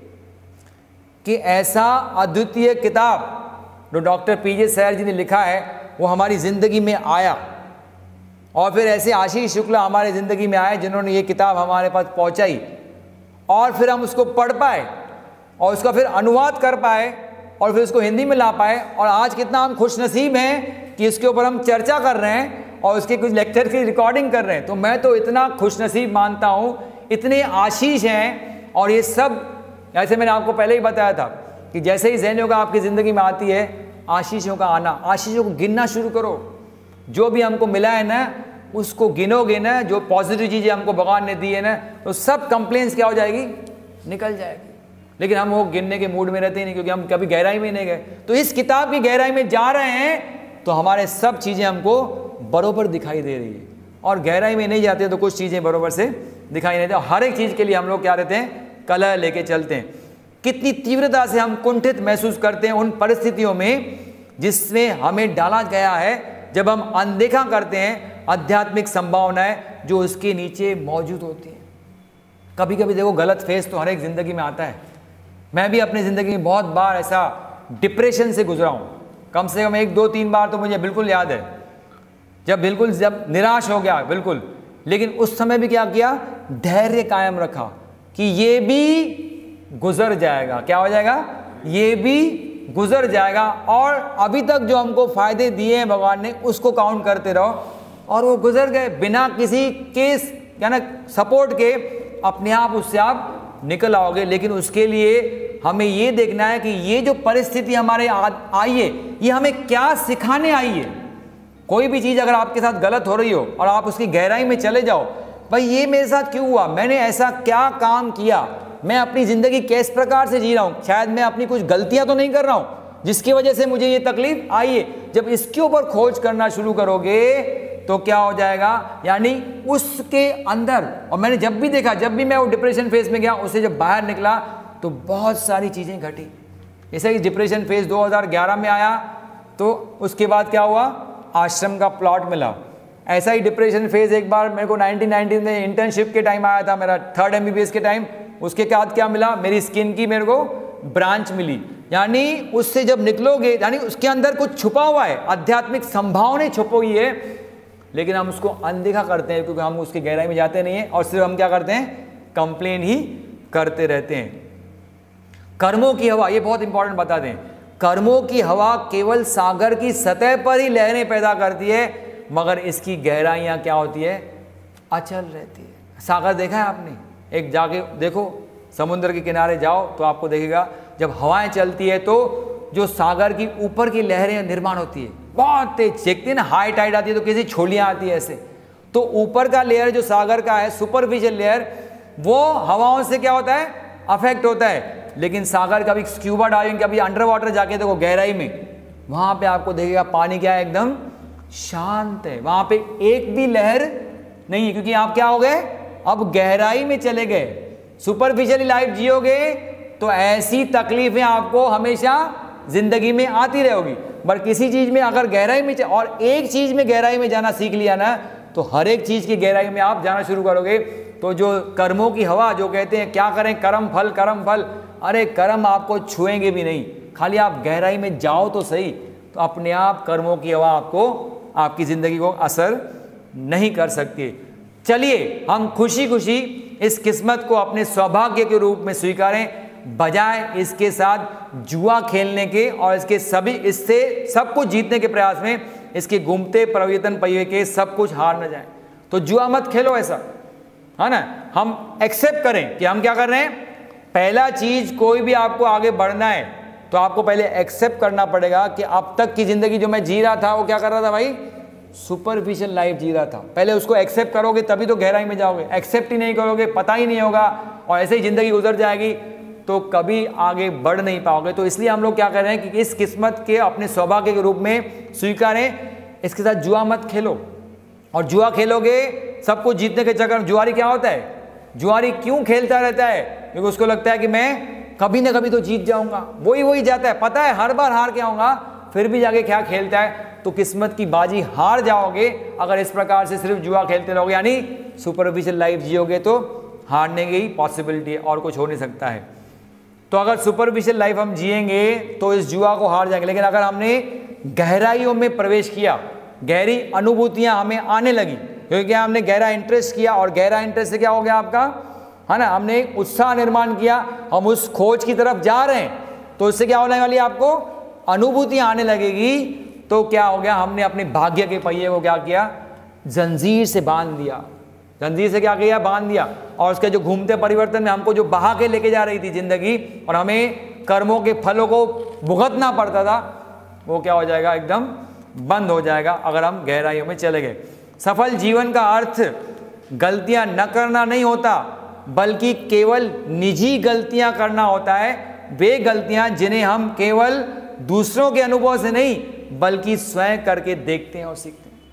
कि ऐसा अद्वितीय किताब जो डॉक्टर पीजे सैर जी ने लिखा है वो हमारी ज़िंदगी में आया, और फिर ऐसे आशीष शुक्ला हमारे ज़िंदगी में आए जिन्होंने ये किताब हमारे पास पहुंचाई, और फिर हम उसको पढ़ पाए और उसका फिर अनुवाद कर पाए और फिर उसको हिंदी में ला पाए, और आज कितना हम खुशनसीब हैं कि इसके ऊपर हम चर्चा कर रहे हैं और उसके कुछ लेक्चर की रिकॉर्डिंग कर रहे हैं। तो मैं तो इतना खुशनसीब मानता हूँ, इतने आशीष हैं। और ये सब ऐसे मैंने आपको पहले ही बताया था कि जैसे ही ज़हन योगा आपकी ज़िंदगी में आती है, आशीषों का आना, आशीषों को गिनना शुरू करो। जो भी हमको मिला है ना उसको गिनोगे ना, जो पॉजिटिव चीज़ें हमको भगवान ने दी है ना, तो सब कंप्लेंट्स क्या हो जाएगी, निकल जाएगी। लेकिन हम वो गिनने के मूड में रहते ही नहीं, क्योंकि हम कभी गहराई में नहीं गए। तो इस किताब की गहराई में जा रहे हैं तो हमारे सब चीज़ें हमको बरोबर दिखाई दे रही है, और गहराई में नहीं जाते तो कुछ चीज़ें बरोबर से दिखाई नहीं देती। हर एक चीज़ के लिए हम लोग क्या रहते हैं, कलह लेके चलते हैं। कितनी तीव्रता से हम कुंठित महसूस करते हैं उन परिस्थितियों में जिसमें हमें डाला गया है, जब हम अनदेखा करते हैं आध्यात्मिक संभावनाएं जो उसके नीचे मौजूद होती हैं। कभी कभी देखो गलत फेस तो हर एक ज़िंदगी में आता है। मैं भी अपनी ज़िंदगी में बहुत बार ऐसा डिप्रेशन से गुजरा हूँ, कम से कम एक दो तीन बार तो मुझे बिल्कुल याद है, जब बिल्कुल जब निराश हो गया बिल्कुल। लेकिन उस समय भी क्या किया, धैर्य कायम रखा कि ये भी गुजर जाएगा। क्या हो जाएगा, ये भी गुजर जाएगा, और अभी तक जो हमको फायदे दिए हैं भगवान ने उसको काउंट करते रहो, और वो गुजर गए बिना किसी केस या ना सपोर्ट के, अपने आप उससे आप निकल आओगे। लेकिन उसके लिए हमें ये देखना है कि ये जो परिस्थिति हमारे आई है ये हमें क्या सिखाने आई है। कोई भी चीज़ अगर आपके साथ गलत हो रही हो और आप उसकी गहराई में चले जाओ, भाई ये मेरे साथ क्यों हुआ, मैंने ऐसा क्या काम किया, मैं अपनी ज़िंदगी किस प्रकार से जी रहा हूँ, शायद मैं अपनी कुछ गलतियाँ तो नहीं कर रहा हूँ जिसकी वजह से मुझे ये तकलीफ आई है। जब इसके ऊपर खोज करना शुरू करोगे तो क्या हो जाएगा, यानी उसके अंदर। और मैंने जब भी देखा, जब भी मैं वो डिप्रेशन फेज में गया, उससे जब बाहर निकला तो बहुत सारी चीज़ें घटी। जैसे कि डिप्रेशन फेज दो हज़ार ग्यारह में आया तो उसके बाद क्या हुआ, आश्रम का प्लॉट मिला। ऐसा ही डिप्रेशन फेज एक बार मेरे को नाइनटीन नाइंटी में इंटर्नशिप के टाइम आया था, मेरा थर्ड एमबीबीएस के टाइम। उसके बाद क्या मिला, मेरी स्किन की मेरे को ब्रांच मिली। यानी उससे जब निकलोगे, यानी उसके अंदर कुछ छुपा हुआ है, आध्यात्मिक संभावनाएं छुपी हुई है, लेकिन हम उसको अनदेखा करते हैं क्योंकि हम उसकी गहराई में जाते नहीं हैं, और सिर्फ हम क्या करते हैं, कंप्लेन ही करते रहते हैं। कर्मों की हवा, ये बहुत इंपॉर्टेंट बता दें, कर्मों की हवा केवल सागर की सतह पर ही लहरें पैदा करती है, मगर इसकी गहराइयाँ क्या होती है, अचल रहती है। सागर देखा है आपने, एक जाके देखो, समुद्र के किनारे जाओ तो आपको देखेगा जब हवाएं चलती है तो जो सागर की ऊपर की लहरें निर्माण होती है, बहुत तेज देखते हैं ना, हाई टाइड आती है तो कैसी छोलियाँ आती है ऐसे। तो ऊपर का लेयर जो सागर का है, सुपरफिशियल लेयर, वो हवाओं से क्या होता है, अफेक्ट होता है। लेकिन सागर का भी स्क्यूबा डाइविंग, कभी अंडर वाटर जाके देखो गहराई में, वहाँ पे आपको देखेगा पानी क्या है, एकदम शांत है, वहां पे एक भी लहर नहीं है, क्योंकि आप क्या हो गए, अब गहराई में चले गए। सुपरफिशियली लाइफ जियोगे तो ऐसी तकलीफें आपको हमेशा जिंदगी में आती रहेगी, पर किसी चीज में अगर गहराई में, और एक चीज में गहराई में जाना सीख लिया ना, तो हर एक चीज की गहराई में आप जाना शुरू करोगे। तो जो कर्मों की हवा, जो कहते हैं क्या करें, कर्म फल कर्म फल, अरे कर्म आपको छुएंगे भी नहीं, खाली आप गहराई में जाओ तो सही, तो अपने आप कर्मों की हवा आपको, आपकी जिंदगी को असर नहीं कर सकती। चलिए हम खुशी खुशी इस किस्मत को अपने सौभाग्य के रूप में स्वीकारें, बजाय इसके साथ जुआ खेलने के और इसके सभी, इससे सब कुछ जीतने के प्रयास में इसके घूमते प्रवेतन पहिए के सब कुछ हार न जाए। तो जुआ मत खेलो ऐसा, है ना। हम एक्सेप्ट करें कि हम क्या कर रहे हैं। पहला चीज, कोई भी आपको आगे बढ़ना है तो आपको पहले एक्सेप्ट करना पड़ेगा कि अब तक की जिंदगी जो मैं जी रहा था वो क्या कर रहा था भाई, सुपरफिशियल लाइफ जी रहा था। पहले उसको एक्सेप्ट करोगे तभी तो गहराई में जाओगे, एक्सेप्ट ही नहीं करोगे, पता ही नहीं होगा और ऐसे ही जिंदगी गुजर जाएगी, तो कभी आगे बढ़ नहीं पाओगे। तो इसलिए हम लोग क्या कर रहे हैं कि इस किस्मत के अपने सौभाग्य के रूप में स्वीकारें, इसके साथ जुआ मत खेलो। और जुआ खेलोगे सब कुछ जीतने के चक्कर में, जुआरी क्या होता है, जुआरी क्यों खेलता रहता है, क्योंकि उसको लगता है कि मैं कभी ना कभी तो जीत जाऊंगा, वही वही जाता है, पता है हर बार हार के आऊंगा, फिर भी जाके क्या खेलता है। तो किस्मत की बाजी हार जाओगे अगर इस प्रकार से सिर्फ जुआ खेलते रहोगे, यानी सुपरफिशियल लाइफ जियोगे तो हारने की पॉसिबिलिटी है, और कुछ हो नहीं सकता है। तो अगर सुपरफिशियल लाइफ हम जिएंगे तो इस जुआ को हार जाएंगे, लेकिन अगर हमने गहराइयों में प्रवेश किया, गहरी अनुभूतियां हमें आने लगी, क्योंकि हमने गहरा इंटरेस्ट किया, और गहरा इंटरेस्ट से क्या हो गया आपका, है ना, हमने एक उत्साह निर्माण किया, हम उस खोज की तरफ जा रहे हैं, तो इससे क्या होने वाली है, आपको अनुभूतियां आने लगेगी। तो क्या हो गया, हमने अपने भाग्य के पहिए को क्या किया, जंजीर से बांध दिया, जंजीर से क्या किया, बांध दिया। और उसके जो घूमते परिवर्तन में हमको जो बहा के लेके जा रही थी जिंदगी, और हमें कर्मों के फलों को भुगतना पड़ता था, वो क्या हो जाएगा, एकदम बंद हो जाएगा अगर हम गहराइयों में चले गए। सफल जीवन का अर्थ गलतियां न करना नहीं होता, बल्कि केवल निजी गलतियां करना होता है, वे गलतियां जिन्हें हम केवल दूसरों के अनुभव से नहीं बल्कि स्वयं करके देखते हैं और सीखते हैं।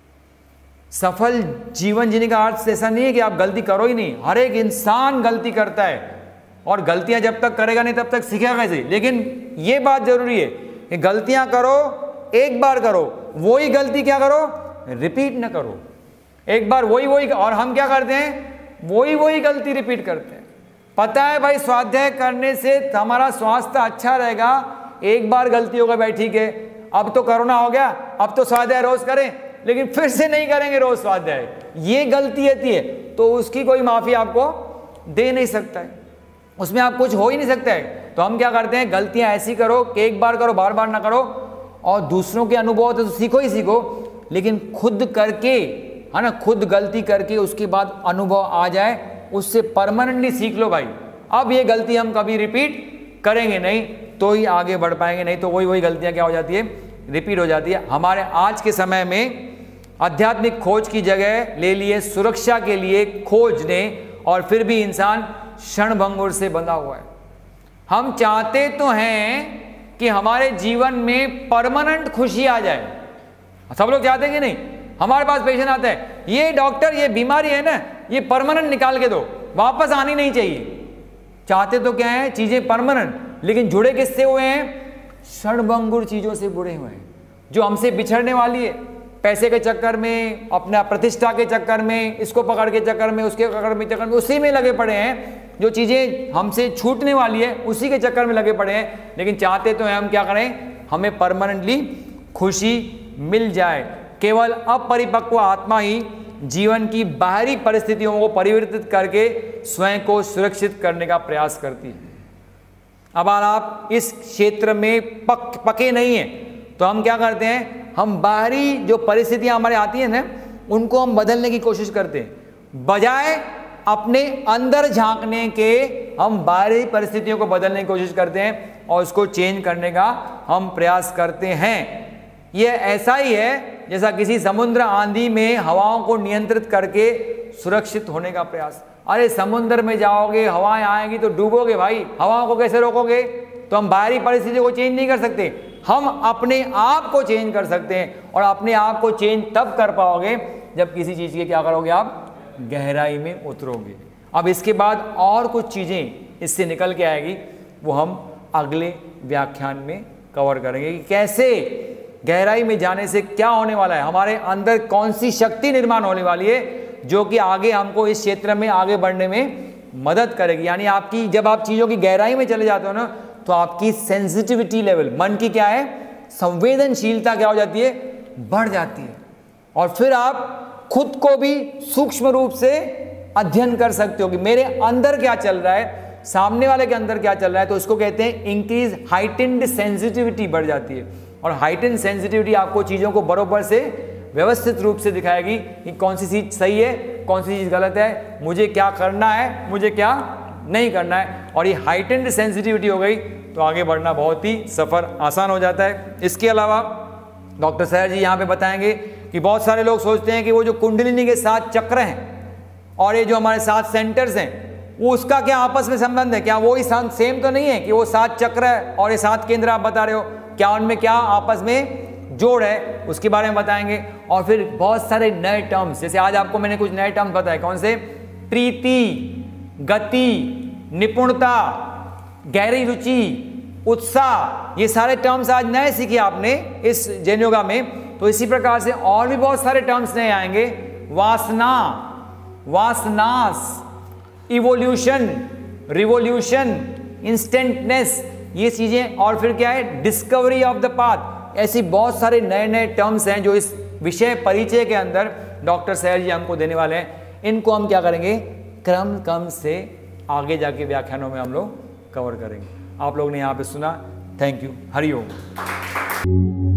सफल जीवन जीने का अर्थ ऐसा नहीं है कि आप गलती करो ही नहीं, हर एक इंसान गलती करता है, और गलतियां जब तक करेगा नहीं तब तक सीखेगा कैसे। लेकिन ये बात जरूरी है कि गलतियां करो, एक बार करो, वही गलती क्या करो, रिपीट ना करो, एक बार वही वही। और हम क्या करते हैं, वही वही गलती रिपीट करते हैं। पता है भाई स्वाध्याय करने से हमारा स्वास्थ्य अच्छा रहेगा, एक बार गलती होगा भाई ठीक है, अब तो कोरोना हो गया, अब तो स्वाध्याय रोज करें, लेकिन फिर से नहीं करेंगे रोज स्वाध्याय, ये गलती आती है, तो उसकी कोई माफी आपको दे नहीं सकता है, उसमें आप कुछ हो ही नहीं सकता है। तो हम क्या करते हैं, गलतियां ऐसी करो कि एक बार करो, बार बार ना करो, और दूसरों के अनुभव तो सीखो ही सीखो, लेकिन खुद करके, है ना, खुद गलती करके उसके बाद अनुभव आ जाए, उससे परमानेंटली सीख लो भाई, अब ये गलती हम कभी रिपीट करेंगे नहीं, तो ही आगे बढ़ पाएंगे, नहीं तो वही वही गलतियां क्या हो जाती है, रिपीट हो जाती है। हमारे आज के समय में आध्यात्मिक खोज की जगह ले लिए सुरक्षा के लिए खोज ने, और फिर भी इंसान क्षणभंगुर से बंधा हुआ है। हम चाहते तो हैं कि हमारे जीवन में परमानेंट खुशी आ जाए, सब लोग चाहते हैं कि नहीं। हमारे पास पेशेंट आता है, ये डॉक्टर ये बीमारी है ना, ये परमानेंट निकाल के दो, वापस आनी नहीं चाहिए। चाहते तो क्या है, चीजें परमानेंट, लेकिन जुड़े किससे हुए हैं, क्षणभंगुर चीजों से जुड़े हुए हैं, जो हमसे बिछड़ने वाली है, पैसे के चक्कर में, अपना प्रतिष्ठा के चक्कर में, इसको पकड़ के चक्कर में, उसके पकड़ में चक्कर में, उसी में लगे पड़े हैं। जो चीजें हमसे छूटने वाली है उसी के चक्कर में लगे पड़े हैं, लेकिन चाहते तो हैं हम क्या करें, हमें परमानेंटली खुशी मिल जाए। केवल अपरिपक्व आत्मा ही जीवन की बाहरी परिस्थितियों को परिवर्तित करके स्वयं को सुरक्षित करने का प्रयास करती है। अब आप इस क्षेत्र में पक पके नहीं हैं तो हम क्या करते हैं, हम बाहरी जो परिस्थितियां हमारे आती हैं ना, उनको हम बदलने की कोशिश करते हैं, बजाय अपने अंदर झांकने के हम बाहरी परिस्थितियों को बदलने की कोशिश करते हैं और उसको चेंज करने का हम प्रयास करते हैं। यह ऐसा ही है जैसा किसी समुद्र आंधी में हवाओं को नियंत्रित करके सुरक्षित होने का प्रयास। अरे समुद्र में जाओगे, हवाएं आएंगी तो डूबोगे भाई, हवाओं को कैसे रोकोगे। तो हम बाहरी परिस्थितियों को चेंज नहीं कर सकते, हम अपने आप को चेंज कर सकते हैं, और अपने आप को चेंज तब कर पाओगे जब किसी चीज़ के क्या करोगे, आप गहराई में उतरोगे। अब इसके बाद और कुछ चीज़ें इससे निकल के आएगी, वो हम अगले व्याख्यान में कवर करेंगे कि कैसे गहराई में जाने से क्या होने वाला है, हमारे अंदर कौन सी शक्ति निर्माण होने वाली है जो कि आगे हमको इस क्षेत्र में आगे बढ़ने में मदद करेगी। यानी आपकी, जब आप चीज़ों की गहराई में चले जाते हो ना, तो आपकी सेंसिटिविटी लेवल, मन की क्या है, संवेदनशीलता क्या हो जाती है, बढ़ जाती है, और फिर आप खुद को भी सूक्ष्म रूप से अध्ययन कर सकते हो कि मेरे अंदर क्या चल रहा है, सामने वाले के अंदर क्या चल रहा है। तो इसको कहते हैं इंक्रीज हाइटेंड सेंसिटिविटी बढ़ जाती है, और हाइटेंड सेंसिटिविटी आपको चीज़ों को बरोबर से व्यवस्थित रूप से दिखाएगी कि कौन सी चीज़ सही है, कौन सी चीज़ गलत है, मुझे क्या करना है, मुझे क्या नहीं करना है। और ये हाइटेंड सेंसिटिविटी हो गई तो आगे बढ़ना बहुत ही सफ़र आसान हो जाता है। इसके अलावा डॉक्टर सैर जी यहाँ पे बताएंगे कि बहुत सारे लोग सोचते हैं कि वो जो कुंडलिनी के सात चक्र हैं और ये जो हमारे सात सेंटर्स हैं, वो उसका क्या आपस में संबंध है, क्या वो ही सेम तो नहीं है कि वो सात चक्र है और ये सात केंद्र आप बता रहे हो, क्या उनमें क्या आपस में जोड़ है, उसके बारे में बताएंगे। और फिर बहुत सारे नए टर्म्स, जैसे आज आपको मैंने कुछ नए टर्म्स बताए, कौन से, प्रीति, गति, निपुणता, गहरी रुचि, उत्साह, ये सारे टर्म्स आज नए सीखे आपने इस जैन योगा में। तो इसी प्रकार से और भी बहुत सारे टर्म्स नए आएंगे, वासना, वासनास, इवोल्यूशन, रिवोल्यूशन, इंस्टेंटनेस, ये चीज़ें, और फिर क्या है, डिस्कवरी ऑफ द पाथ। ऐसी बहुत सारे नए नए टर्म्स हैं जो इस विषय परिचय के अंदर डॉक्टर सैर जी हमको देने वाले हैं। इनको हम क्या करेंगे, क्रम क्रम से आगे जाके व्याख्यानों में हम लोग कवर करेंगे। आप लोग ने यहाँ पे सुना, थैंक यू, हरि ओम।